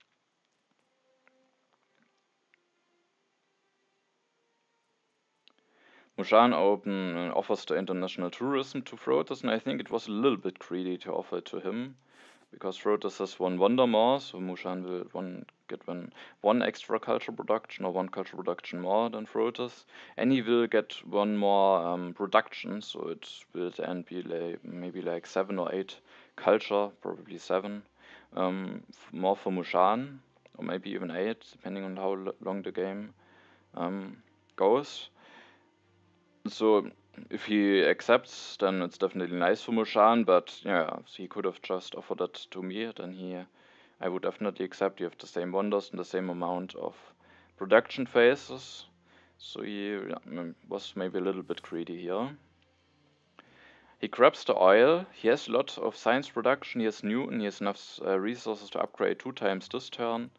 Mushan offers the international tourism to Frotus, and I think it was a little bit greedy to offer it to him, because Frotus has 1 wonder more, so Mushan will get one extra culture production, or 1 culture production more than Frotus, and he will get 1 more production, so it will then be maybe like 7 or 8 culture, probably 7, more for Mushan, or maybe even 8, depending on how long the game goes. So if he accepts, then it's definitely nice for Mushan, but yeah, he could have just offered that to me, then I would definitely accept. You have the same wonders and the same amount of production phases, so he was maybe a little bit greedy here. He grabs the oil, he has a lot of science production, he has Newton, he has enough resources to upgrade 2 times this turn.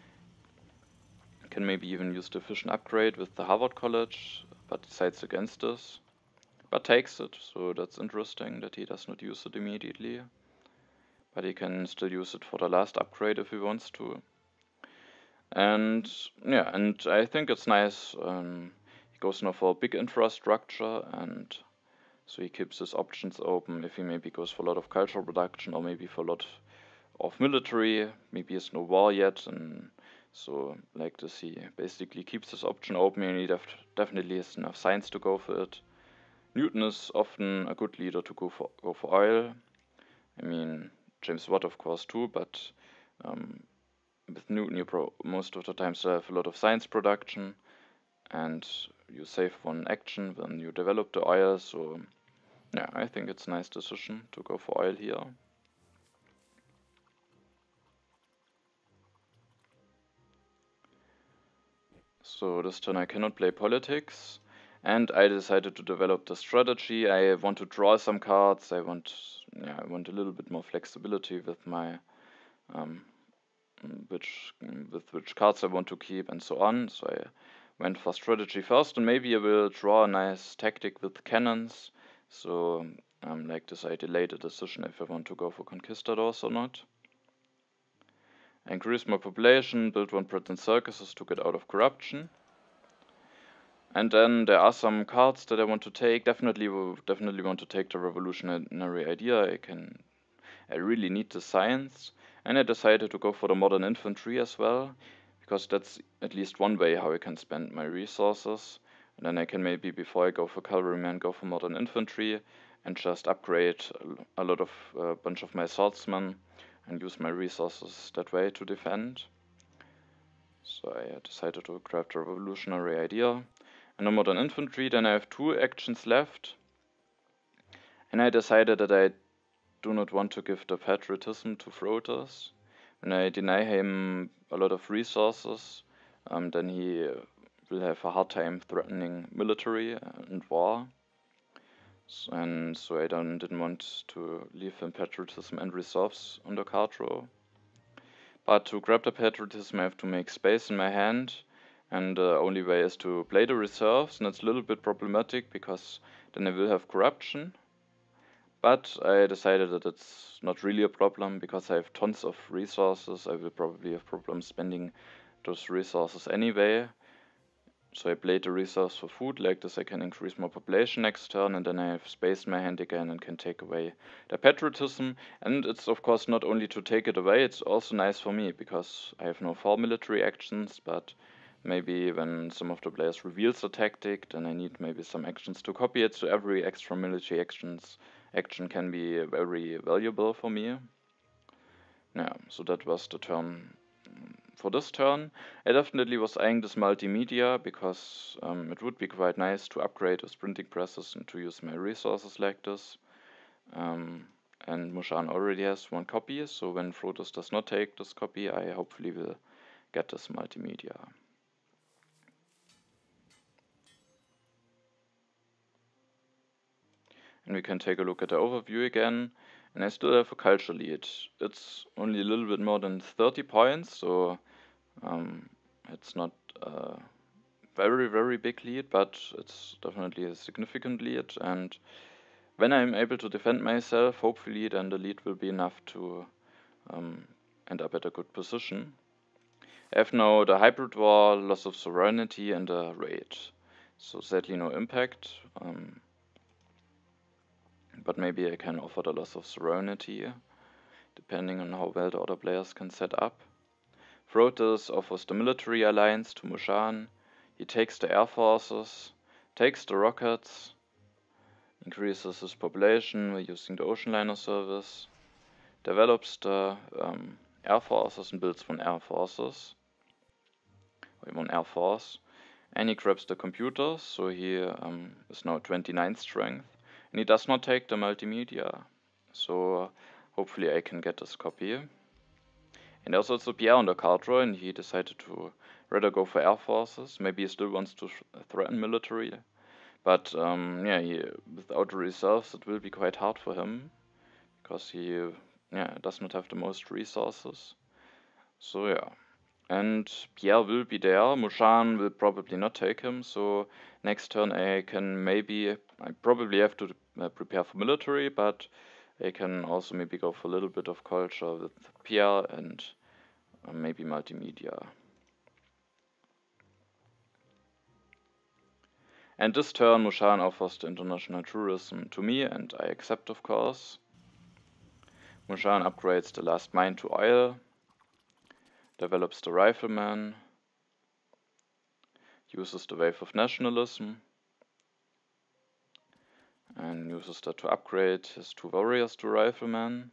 Can maybe even use the fission upgrade with the Harvard College, but decides against this. But takes it, so that's interesting that he does not use it immediately. But he can still use it for the last upgrade if he wants to. And yeah, and I think it's nice. He goes now for a big infrastructure, and so he keeps his options open if he maybe goes for a lot of cultural production, or maybe for a lot of military. Maybe he has no war yet, and so like this he basically keeps his option open, and he definitely has enough science to go for it. Newton is often a good leader to go for oil. I mean, James Watt of course too, but with Newton you most of the time still have a lot of science production, and you save 1 action when you develop the oil, so yeah, I think it's a nice decision to go for oil here. So this turn I cannot play politics, and I decided to develop the strategy. I want to draw some cards. I want a little bit more flexibility with my which cards I want to keep and so on. So I went for strategy first, and maybe I will draw a nice tactic with cannons. So like this, I delayed a decision if I want to go for conquistadors or not. I increased my population, built 1 Britain circuses to get out of corruption. And then there are some cards that I want to take. Definitely want to take the revolutionary idea. I really need the science, and I decided to go for the modern infantry as well, because that's at least 1 way how I can spend my resources. And then I can maybe, before I go for cavalryman, go for modern infantry and just upgrade a bunch of my swordsmen and use my resources that way to defend. So I decided to grab the revolutionary idea. And the modern infantry, then I have 2 actions left, and I decided that I do not want to give the patriotism to Frotus. When I deny him a lot of resources, then he will have a hard time threatening military and war. And so I didn't want to leave him patriotism and reserves on the card row. But to grab the patriotism I have to make space in my hand, and the only way is to play the reserves, and it's a little bit problematic because then I will have corruption. But I decided that it's not really a problem because I have tons of resources. I will probably have problems spending those resources anyway. So I played the resource for food, like this I can increase my population next turn, and then I have space in my hand again and can take away the patriotism. And it's of course not only to take it away, it's also nice for me, because I have no 4 military actions, but maybe when some of the players reveals a tactic, then I need maybe some actions to copy it, so every extra military action can be very valuable for me. Yeah, so that was the turn. For this turn, I definitely was eyeing this multimedia because it would be quite nice to upgrade his printing presses and to use my resources like this. And Mushan already has 1 copy, so when Frotus does not take this copy, I hopefully will get this multimedia. And we can take a look at the overview again. And I still have a culture lead. It's only a little bit more than 30 points, so it's not a very, very big lead, but it's definitely a significant lead. And when I'm able to defend myself, hopefully then the lead will be enough to end up at a good position. I have now the hybrid war, loss of sovereignty, and a raid. So sadly no impact. But maybe I can offer the loss of sovereignty, depending on how well the other players can set up. Frotus offers the military alliance to Mushan. He takes the air forces, takes the rockets, increases his population by using the ocean liner service, develops the air forces and builds 1 air forces, or 1 air force, and he grabs the computers, so he is now 29 strength, and he does not take the multimedia, so hopefully I can get this copy. And there's also Pierre on the card draw, and he decided to rather go for air forces. Maybe he still wants to threaten military, but yeah, without the reserves it will be quite hard for him, because he does not have the most resources. So yeah, and Pierre will be there. Mushan will probably not take him, so next turn I probably have to prepare for military, but I can also maybe go for a little bit of culture with Pierre and maybe multimedia. And this turn Mushan offers the international tourism to me, and I accept of course. Mushan upgrades the last mine to oil, develops the rifleman, uses the wave of nationalism, and uses that to upgrade his 2 warriors to rifleman.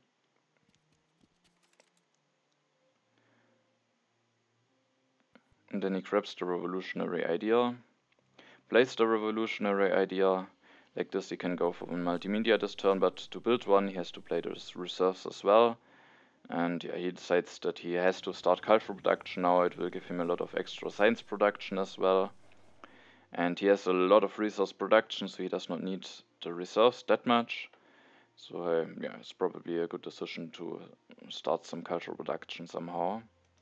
And then he grabs the revolutionary idea, plays the revolutionary idea. Like this he can go for 1 multimedia this turn, but to build 1 he has to play the reserves as well. And yeah, he decides that he has to start cultural production now. It will give him a lot of extra science production as well. And he has a lot of resource production, so he does not need the reserves that much. So yeah, it's probably a good decision to start some cultural production somehow.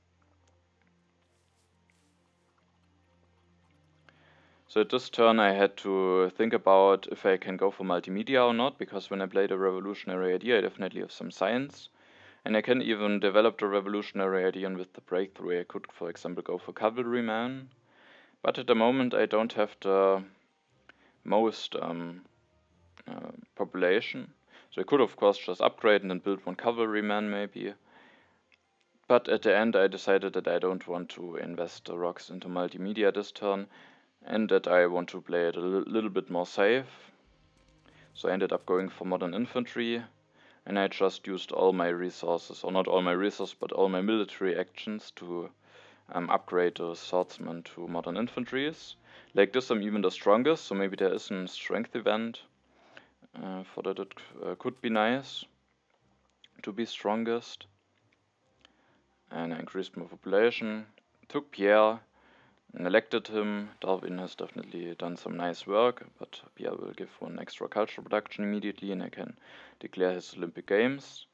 So at this turn I had to think about if I can go for multimedia or not, because when I play the revolutionary idea I definitely have some science. And I can even develop the revolutionary idea, and with the breakthrough I could for example go for cavalryman. But at the moment I don't have the most population. So I could of course just upgrade and then build 1 cavalryman maybe. But at the end I decided that I don't want to invest the rocks into multimedia this turn, and that I want to play it a little bit more safe. So I ended up going for modern infantry, and I just used all my resources, or not all my resources, but all my military actions to upgrade the swordsman to modern infantries. Like this I'm even the strongest, so maybe there is a strength event for that. It could be nice to be strongest. And I increased my population, took Pierre, and elected him. Darwin has definitely done some nice work, but Pierre will give 1 extra cultural production immediately, and I can declare his Olympic Games.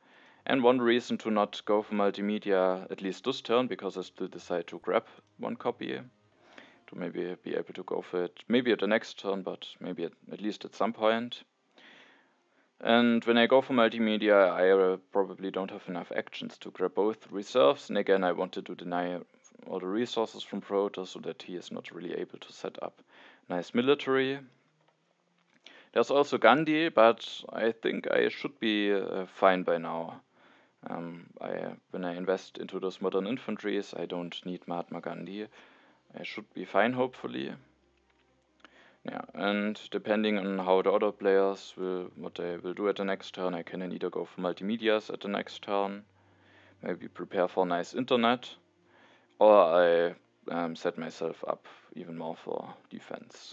And one reason to not go for multimedia, at least this turn, because I still decide to grab one copy, to maybe be able to go for it, maybe at the next turn, but maybe at least at some point. And when I go for multimedia, I probably don't have enough actions to grab both reserves, and again I wanted to deny all the resources from Protoss so that he is not really able to set up nice military. There's also Gandhi, but I think I should be fine by now. When I invest into those modern infantries, I don't need Mahatma Gandhi. I should be fine, hopefully. Yeah, and depending on how the other players what they will do at the next turn, I can then either go for multimedias at the next turn, maybe prepare for nice internet, or I set myself up even more for defense.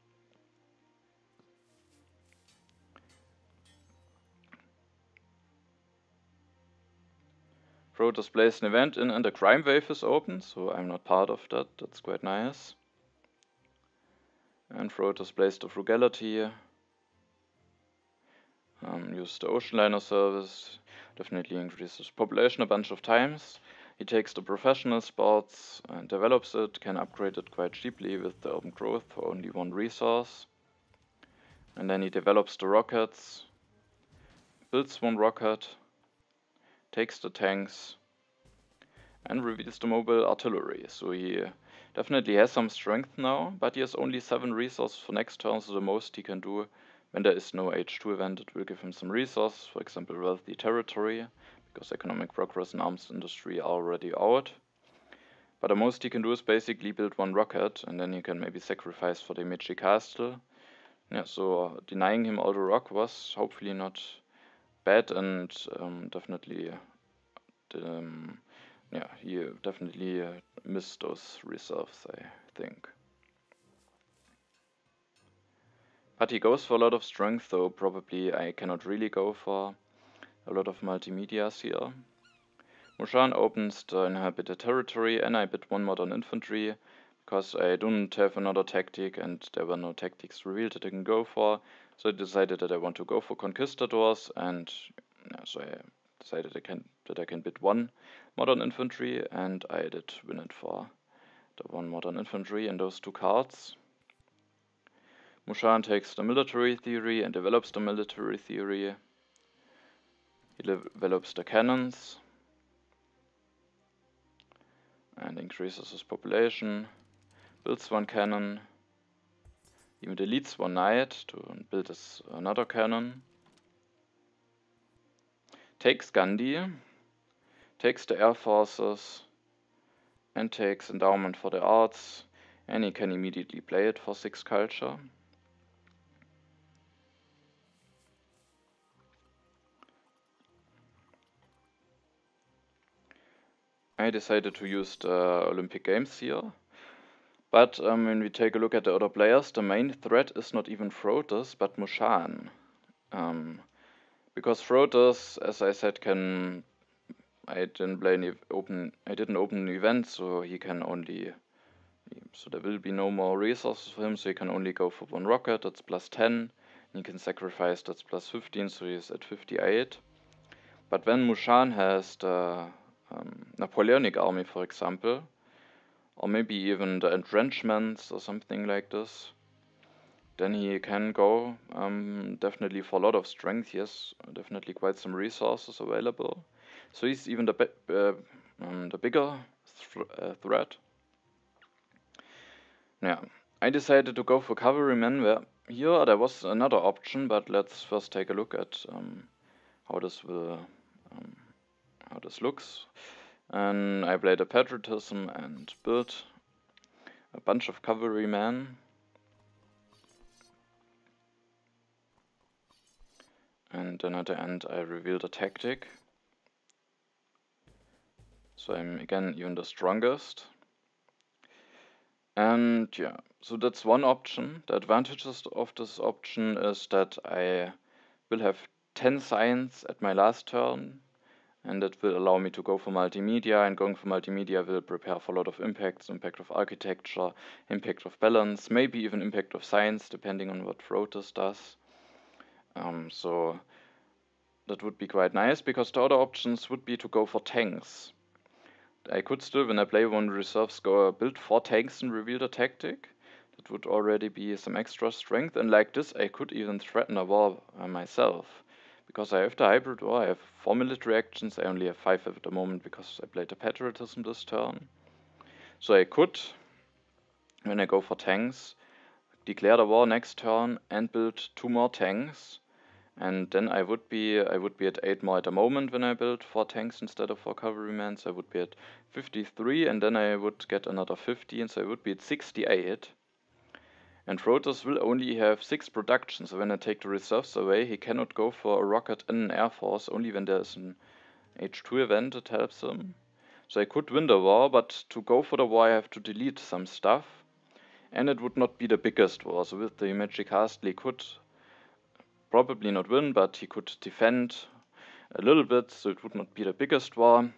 Protoss plays an event in and the crime wave is open, so I'm not part of that. That's quite nice. And Protoss plays the frugality. Use the ocean liner service. Definitely increases population a bunch of times. He takes the professional sports and develops it, can upgrade it quite cheaply with the urban growth for only one resource. And then he develops the rockets, builds one rocket, takes the tanks, and reveals the mobile artillery. So he definitely has some strength now, but he has only 7 resources for next turn, so the most he can do when there is no H2 event, it will give him some resources, for example wealthy territory, because economic progress and arms industry are already out. But the most he can do is basically build one rocket, and then he can maybe sacrifice for the Meiji Castle. Yeah, so denying him all the rock was hopefully not bad, and definitely yeah, he definitely missed those reserves, I think. But he goes for a lot of strength, though probably I cannot really go for a lot of multimedias here. Mushan opens the inhabited territory, and I bid 1 modern infantry, because I don't have another tactic and there were no tactics revealed that I can go for. So I decided that I want to go for conquistadors, and yeah, so I decided that I can bid 1 modern infantry, and I did win it for the 1 modern infantry in those 2 cards. Mushan takes the military theory and develops the military theory. He develops the cannons and increases his population, builds 1 cannon, even deletes 1 knight to build another cannon, takes Gandhi, takes the air forces, and takes endowment for the arts, and he can immediately play it for 6 culture. I decided to use the Olympic Games here, but when we take a look at the other players, the main threat is not even Protoss, but Mushan. Because Protoss, as I said, I didn't open an event, so he can only, so there will be no more resources for him, so he can only go for 1 rocket, that's +10, and he can sacrifice, that's +15, so he's at 58. But when Mushan has the Napoleonic army, for example, or maybe even the entrenchments or something like this, then he can go definitely for a lot of strength. He has definitely quite some resources available. So he's even the bigger threat. Yeah, I decided to go for cavalrymen. Where here there was another option, but let's first take a look at how this looks. And I played a patriotism and built a bunch of cavalrymen. And then at the end I revealed a tactic. So I'm again even the strongest. And yeah, so that's one option. The advantages of this option is that I will have 10 science at my last turn, and that will allow me to go for multimedia, and going for multimedia will prepare for a lot of impacts, impact of architecture, impact of balance, maybe even impact of science, depending on what Protoss does. So that would be quite nice, because the other options would be to go for tanks. I could still, when I play one reserves, go build 4 tanks and reveal the tactic. That would already be some extra strength, and like this I could even threaten a war myself. Because I have the hybrid war, I have 4 military actions, I only have 5 at the moment because I played the patriotism this turn. So I could, when I go for tanks, declare the war next turn and build 2 more tanks. And then I would be at 8 more at the moment when I build 4 tanks instead of 4 cavalrymen, so I would be at 53, and then I would get another 15, so I would be at 68. And Protoss will only have 6 production, so when I take the reserves away, he cannot go for a rocket and an air force, only when there's an H2 event that helps him. So I could win the war, but to go for the war I have to delete some stuff. And it would not be the biggest war, so with the Magic Castle he could probably not win, but he could defend a little bit, so it would not be the biggest war.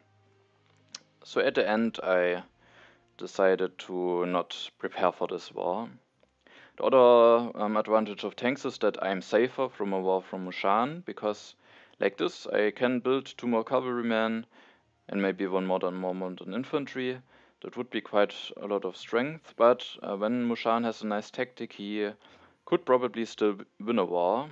So at the end I decided to not prepare for this war. The other advantage of tanks is that I'm safer from a war from Mushan, because like this I can build 2 more cavalrymen and maybe one more modern infantry. That would be quite a lot of strength, but when Mushan has a nice tactic, he could probably still win a war.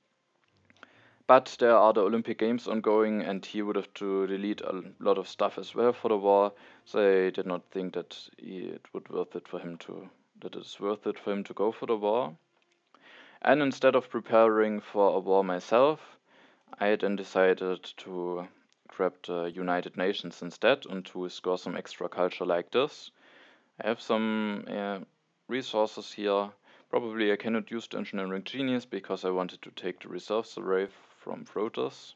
But there are the Olympic Games ongoing, and he would have to delete a lot of stuff as well for the war. So I did not think that it is worth it for him to go for the war. And instead of preparing for a war myself, I then decided to grab the United Nations instead and to score some extra culture like this. I have some resources here. Probably I cannot use the Engineering Genius because I wanted to take the reserves array from Protoss,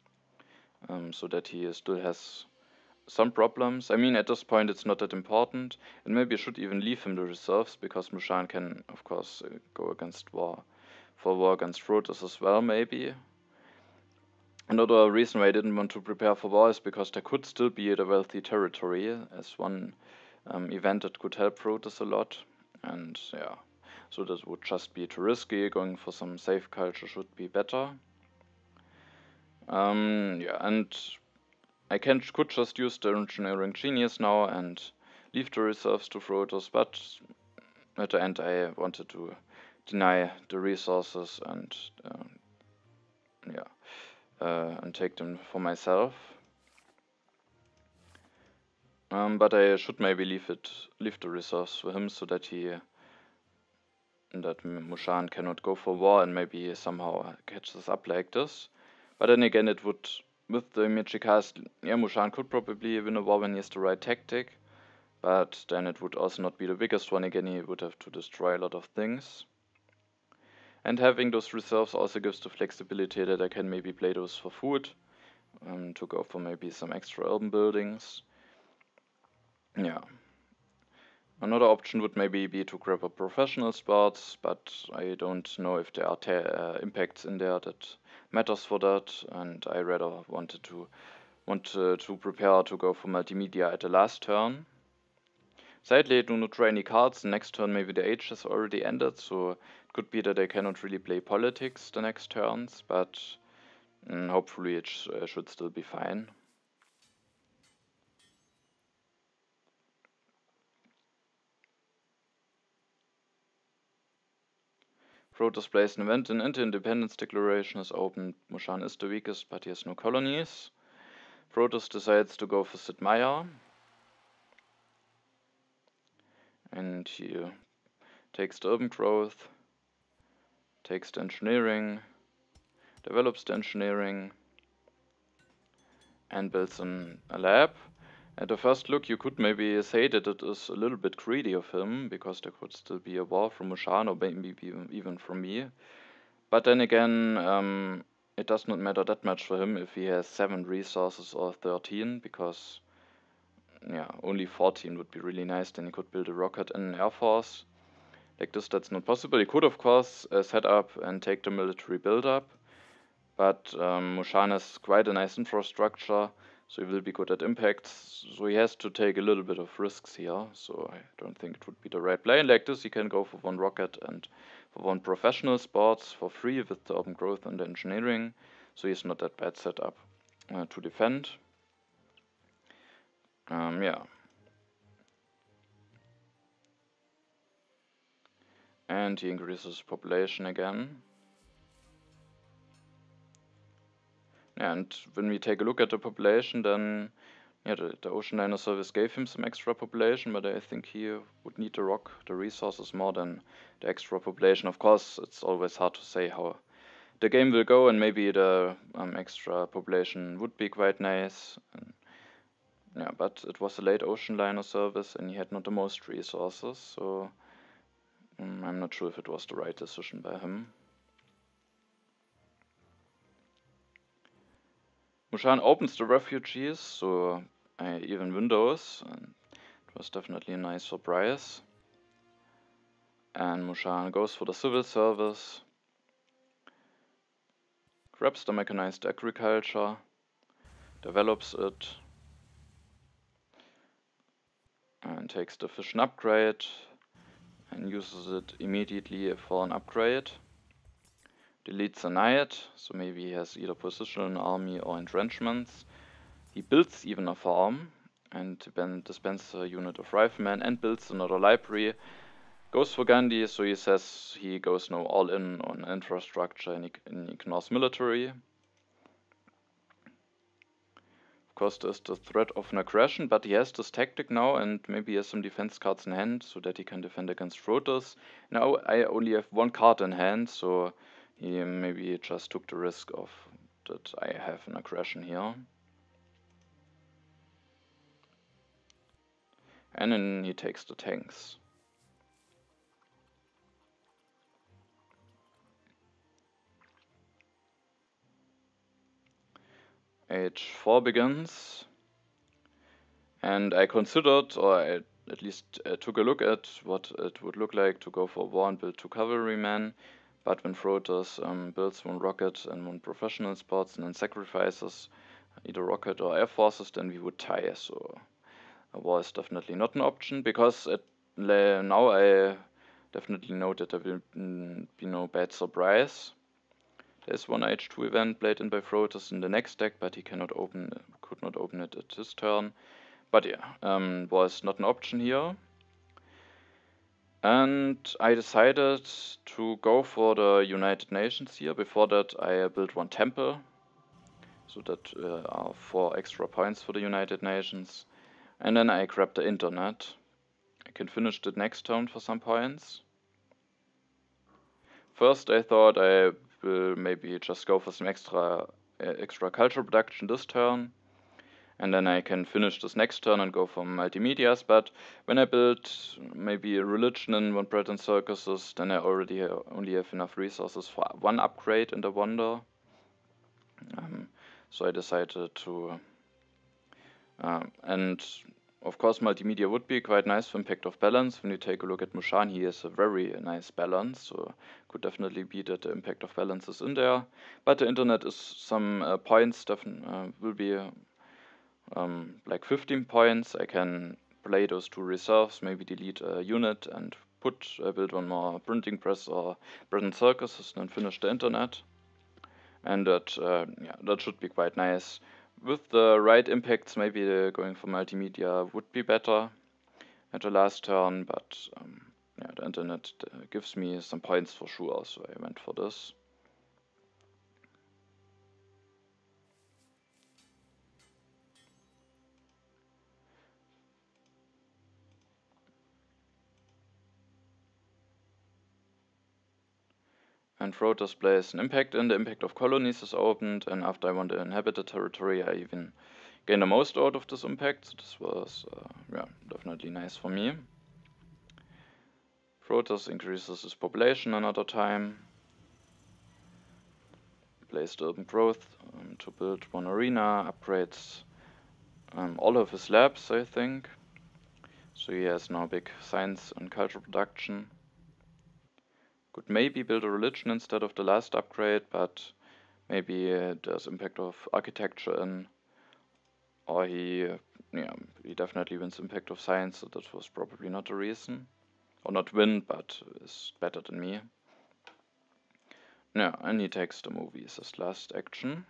so that he still has some problems. I mean, at this point it's not that important, and maybe I should even leave him the reserves, because Mushan can, of course, go against war against Protoss as well, maybe. Another reason why I didn't want to prepare for war is because there could still be the wealthy territory as one event that could help Protoss a lot, and yeah, so this would just be too risky. Going for some safe culture should be better. Yeah, and I could just use the Engineering Genius now and leave the reserves to Protoss, but at the end I wanted to deny the resources and and take them for myself. But I should maybe leave the reserves for him, so that Mushan cannot go for war and maybe somehow catches up like this. But then again, it would, with the Magic Castle, yeah, Mushan could probably win a war when he has the right tactic, but then it would also not be the biggest one. Again, he would have to destroy a lot of things. And having those reserves also gives the flexibility that I can maybe play those for food, to go for maybe some extra urban buildings. Yeah. Another option would maybe be to grab a professional spots, but I don't know if there are impacts in there that matters for that, and I rather want to prepare to go for multimedia at the last turn. Sadly, I do not draw any cards. Next turn maybe the age has already ended, so it could be that I cannot really play politics the next turns, but hopefully it should still be fine. Protoss plays an event, an anti-independence declaration is opened. Mushan is the weakest, but he has no colonies. Protoss decides to go for Sid Meier, and he takes the urban growth, takes the engineering, develops the engineering, and builds a lab. At the first look, you could maybe say that it is a little bit greedy of him, because there could still be a war from Mushan, or maybe even from me. But then again, it does not matter that much for him if he has 7 resources or 13, because yeah, only 14 would be really nice. Then he could build a rocket and an air force. Like this, that's not possible. He could, of course, set up and take the military build-up, but Mushan has quite a nice infrastructure, so he will be good at impacts. So he has to take a little bit of risks here, so I don't think it would be the right play. And like this, he can go for 1 rocket and for 1 professional sports for free with the urban growth and the engineering. so he's not that bad set up to defend. Yeah. And he increases population again. And when we take a look at the population, then yeah, the Ocean Liner service gave him some extra population, but I think he would need the resources more than the extra population. Of course, it's always hard to say how the game will go, and maybe the extra population would be quite nice. Yeah, but it was a late Ocean Liner service, and he had not the most resources, so I'm not sure if it was the right decision by him. Mushan opens the refugees, so I even win those, and it was definitely a nice surprise. And Mushan goes for the civil service, grabs the mechanized agriculture, develops it, and takes the fission upgrade and uses it immediately for an upgrade. Deletes a knight, so maybe he has either positional army or entrenchments. He builds even a farm and then dispenses a unit of riflemen and builds another library. Goes for Gandhi, so he says he goes now all in on infrastructure and ignores military. Of course, there's the threat of an aggression, but he has this tactic now, and maybe he has some defense cards in hand so that he can defend against Protoss. Now I only have one card in hand, so he maybe just took the risk of that I have an aggression here. And then he takes the tanks. H4 begins, and I considered, or I at least took a look at what it would look like to go for war and build 2 cavalrymen, but when Protoss builds 1 rocket and 1 professional sports and then sacrifices either rocket or air forces, then we would tie, so a war is definitely not an option, because now I definitely know that there will be no bad surprise. There's one H2 event played in by Protoss in the next deck, but he could not open it at his turn. But yeah, was not an option here. And I decided to go for the United Nations here. Before that I built 1 temple, so that are 4 extra points for the United Nations. And then I grabbed the internet. I can finish the next turn for some points. First I thought I will maybe just go for some extra cultural production this turn, and then I can finish this next turn and go for multimedias. But when I build maybe a religion in 1 bread and circuses, then I already only have enough resources for 1 upgrade in the wonder. So I decided to and of course multimedia would be quite nice for impact of balance. When you take a look at Mushan, he has a very nice balance, so could definitely be that the impact of balance is in there. But the internet is some points, will be like 15 points. I can play those 2 reserves, maybe delete a unit and build 1 more printing press or bread and circuses, and then finish the internet. And that should be quite nice. With the right impacts, maybe going for multimedia would be better at the last turn, but yeah, the internet gives me some points for sure, so I went for this. And Protoss plays an impact in, the impact of colonies is opened, and after I won the inhabited territory, I even gained the most out of this impact, so this was yeah, definitely nice for me. Protoss increases his population another time, plays the urban growth to build 1 arena, upgrades all of his labs, I think, so he has now big science and cultural production. Could maybe build a religion instead of the last upgrade, but maybe there's impact of architecture in, or he definitely wins impact of science, so that was probably not the reason. Or not win, but is better than me. Yeah, and he takes the movie as his last action.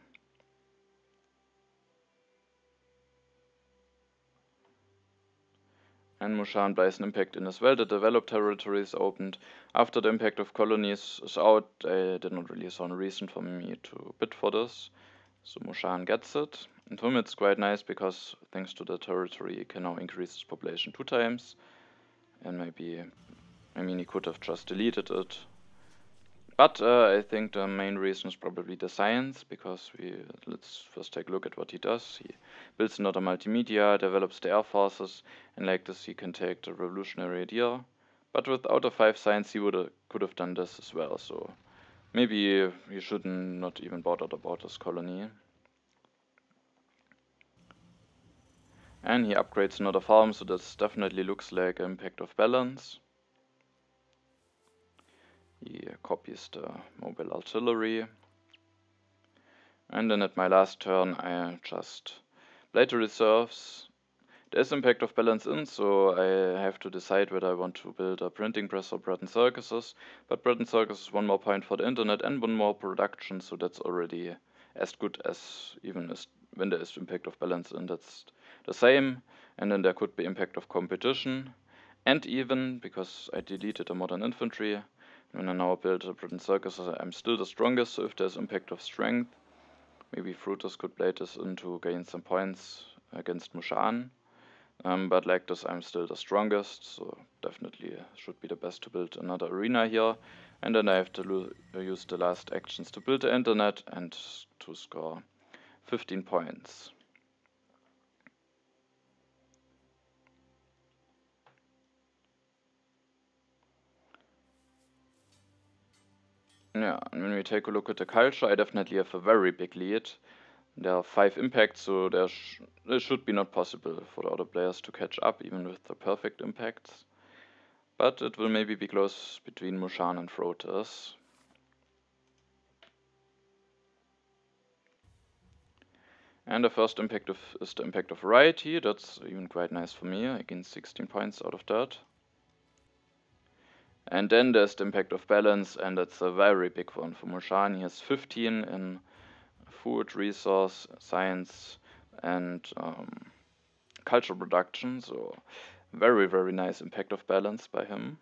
And Mushan buys an impact in as well. The developed territory is opened. After the impact of colonies is out, I did not really saw a reason for me to bid for this. So Mushan gets it. And for him it's quite nice because thanks to the territory he can now increase his population 2 times. And maybe, I mean, he could have just deleted it. But I think the main reason is probably the science, because let's first take a look at what he does. He builds another multimedia, develops the air forces, and like this he can take the revolutionary idea. But without a 5 science he could have done this as well, so maybe he shouldn't not even bothered about this colony. And he upgrades another farm, so this definitely looks like an impact of balance. He copies the mobile artillery. And then at my last turn I just play the reserves. There's impact of balance in, so I have to decide whether I want to build a printing press or bread and circuses. But bread and circuses is 1 more point for the internet and 1 more production, so that's already as good as even as when there is impact of balance in, that's the same. And then there could be impact of competition. And even, because I deleted the modern infantry, when I now build a bread and circuses, I'm still the strongest, so if there's impact of strength, maybe Frutus could play this in to gain some points against Mushan. But like this I'm still the strongest, so definitely should be the best to build another arena here. And then I have to use the last actions to build the internet and to score 15 points. Yeah, and when we take a look at the culture, I definitely have a very big lead. There are 5 impacts, so it should be not possible for the other players to catch up, even with the perfect impacts. But it will maybe be close between Mushan and Frutus. And the first impact is the impact of variety. That's even quite nice for me. I gain 16 points out of that. And then there's the impact of balance, and that's a very big one for Mushan. He has 15 in food, resource, science, and cultural production. So very, very nice impact of balance by him.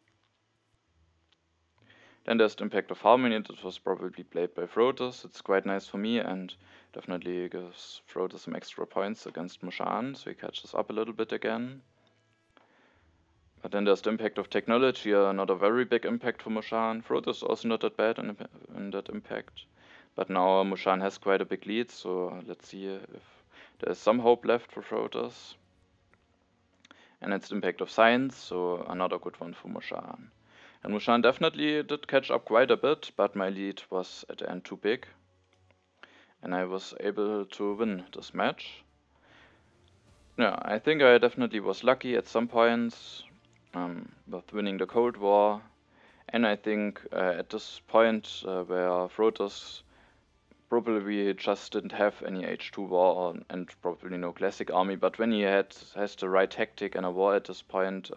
Then there's the impact of harmony. That was probably played by Frutus. It's quite nice for me and definitely gives Frutus some extra points against Mushan, so he catches up a little bit again. But then there's the impact of technology, another very big impact for Mushan. Frutus is also not that bad in that impact. But now Mushan has quite a big lead, so let's see if there's some hope left for Frutus. And it's the impact of science, so another good one for Mushan. And Mushan definitely did catch up quite a bit, but my lead was at the end too big. And I was able to win this match. Yeah, I think I definitely was lucky at some points with winning the Cold War. And I think at this point where Frutus probably just didn't have any H2 war and probably no classic army, but when he has the right tactic and a war at this point,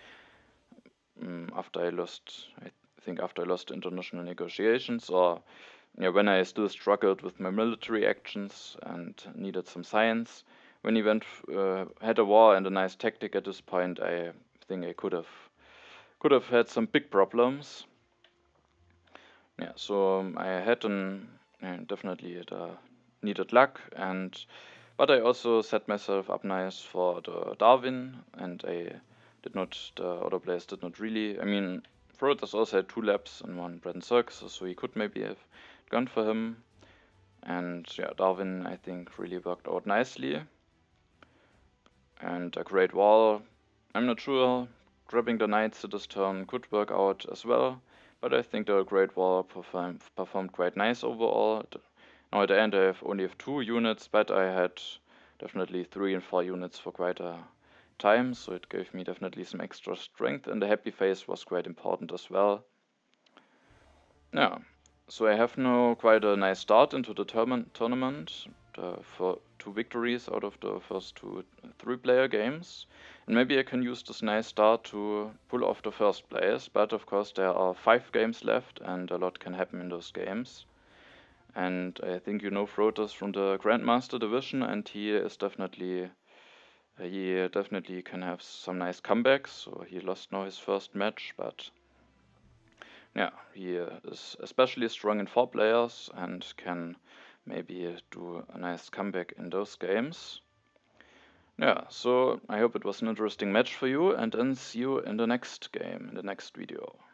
after I lost international negotiations, or when I still struggled with my military actions and needed some science. When he had a war and a nice tactic at this point, I think I could have had some big problems. Yeah, so I had definitely needed luck, but I also set myself up nice for the Darwin, and the other players did not really. I mean, Frutus also had 2 laps and 1 bread and circuses, so he could maybe have gone for him. And yeah, Darwin I think really worked out nicely. And a Great Wall, I'm not sure, grabbing the knights at this turn could work out as well, but I think the Great Wall performed quite nice overall. Now at the end I only have 2 units, but I had definitely 3 and 4 units for quite a time, so it gave me definitely some extra strength, and the happy face was quite important as well. Yeah, so I have now quite a nice start into the tournament. for 2 victories out of the first 2 3-player games. And maybe I can use this nice start to pull off the first place, but of course there are 5 games left and a lot can happen in those games. And I think you know Frotus from the Grandmaster division, and he definitely can have some nice comebacks. So he lost now his first match, but yeah, he is especially strong in 4 players and can maybe do a nice comeback in those games. Yeah, so I hope it was an interesting match for you, and then see you in the next game, in the next video.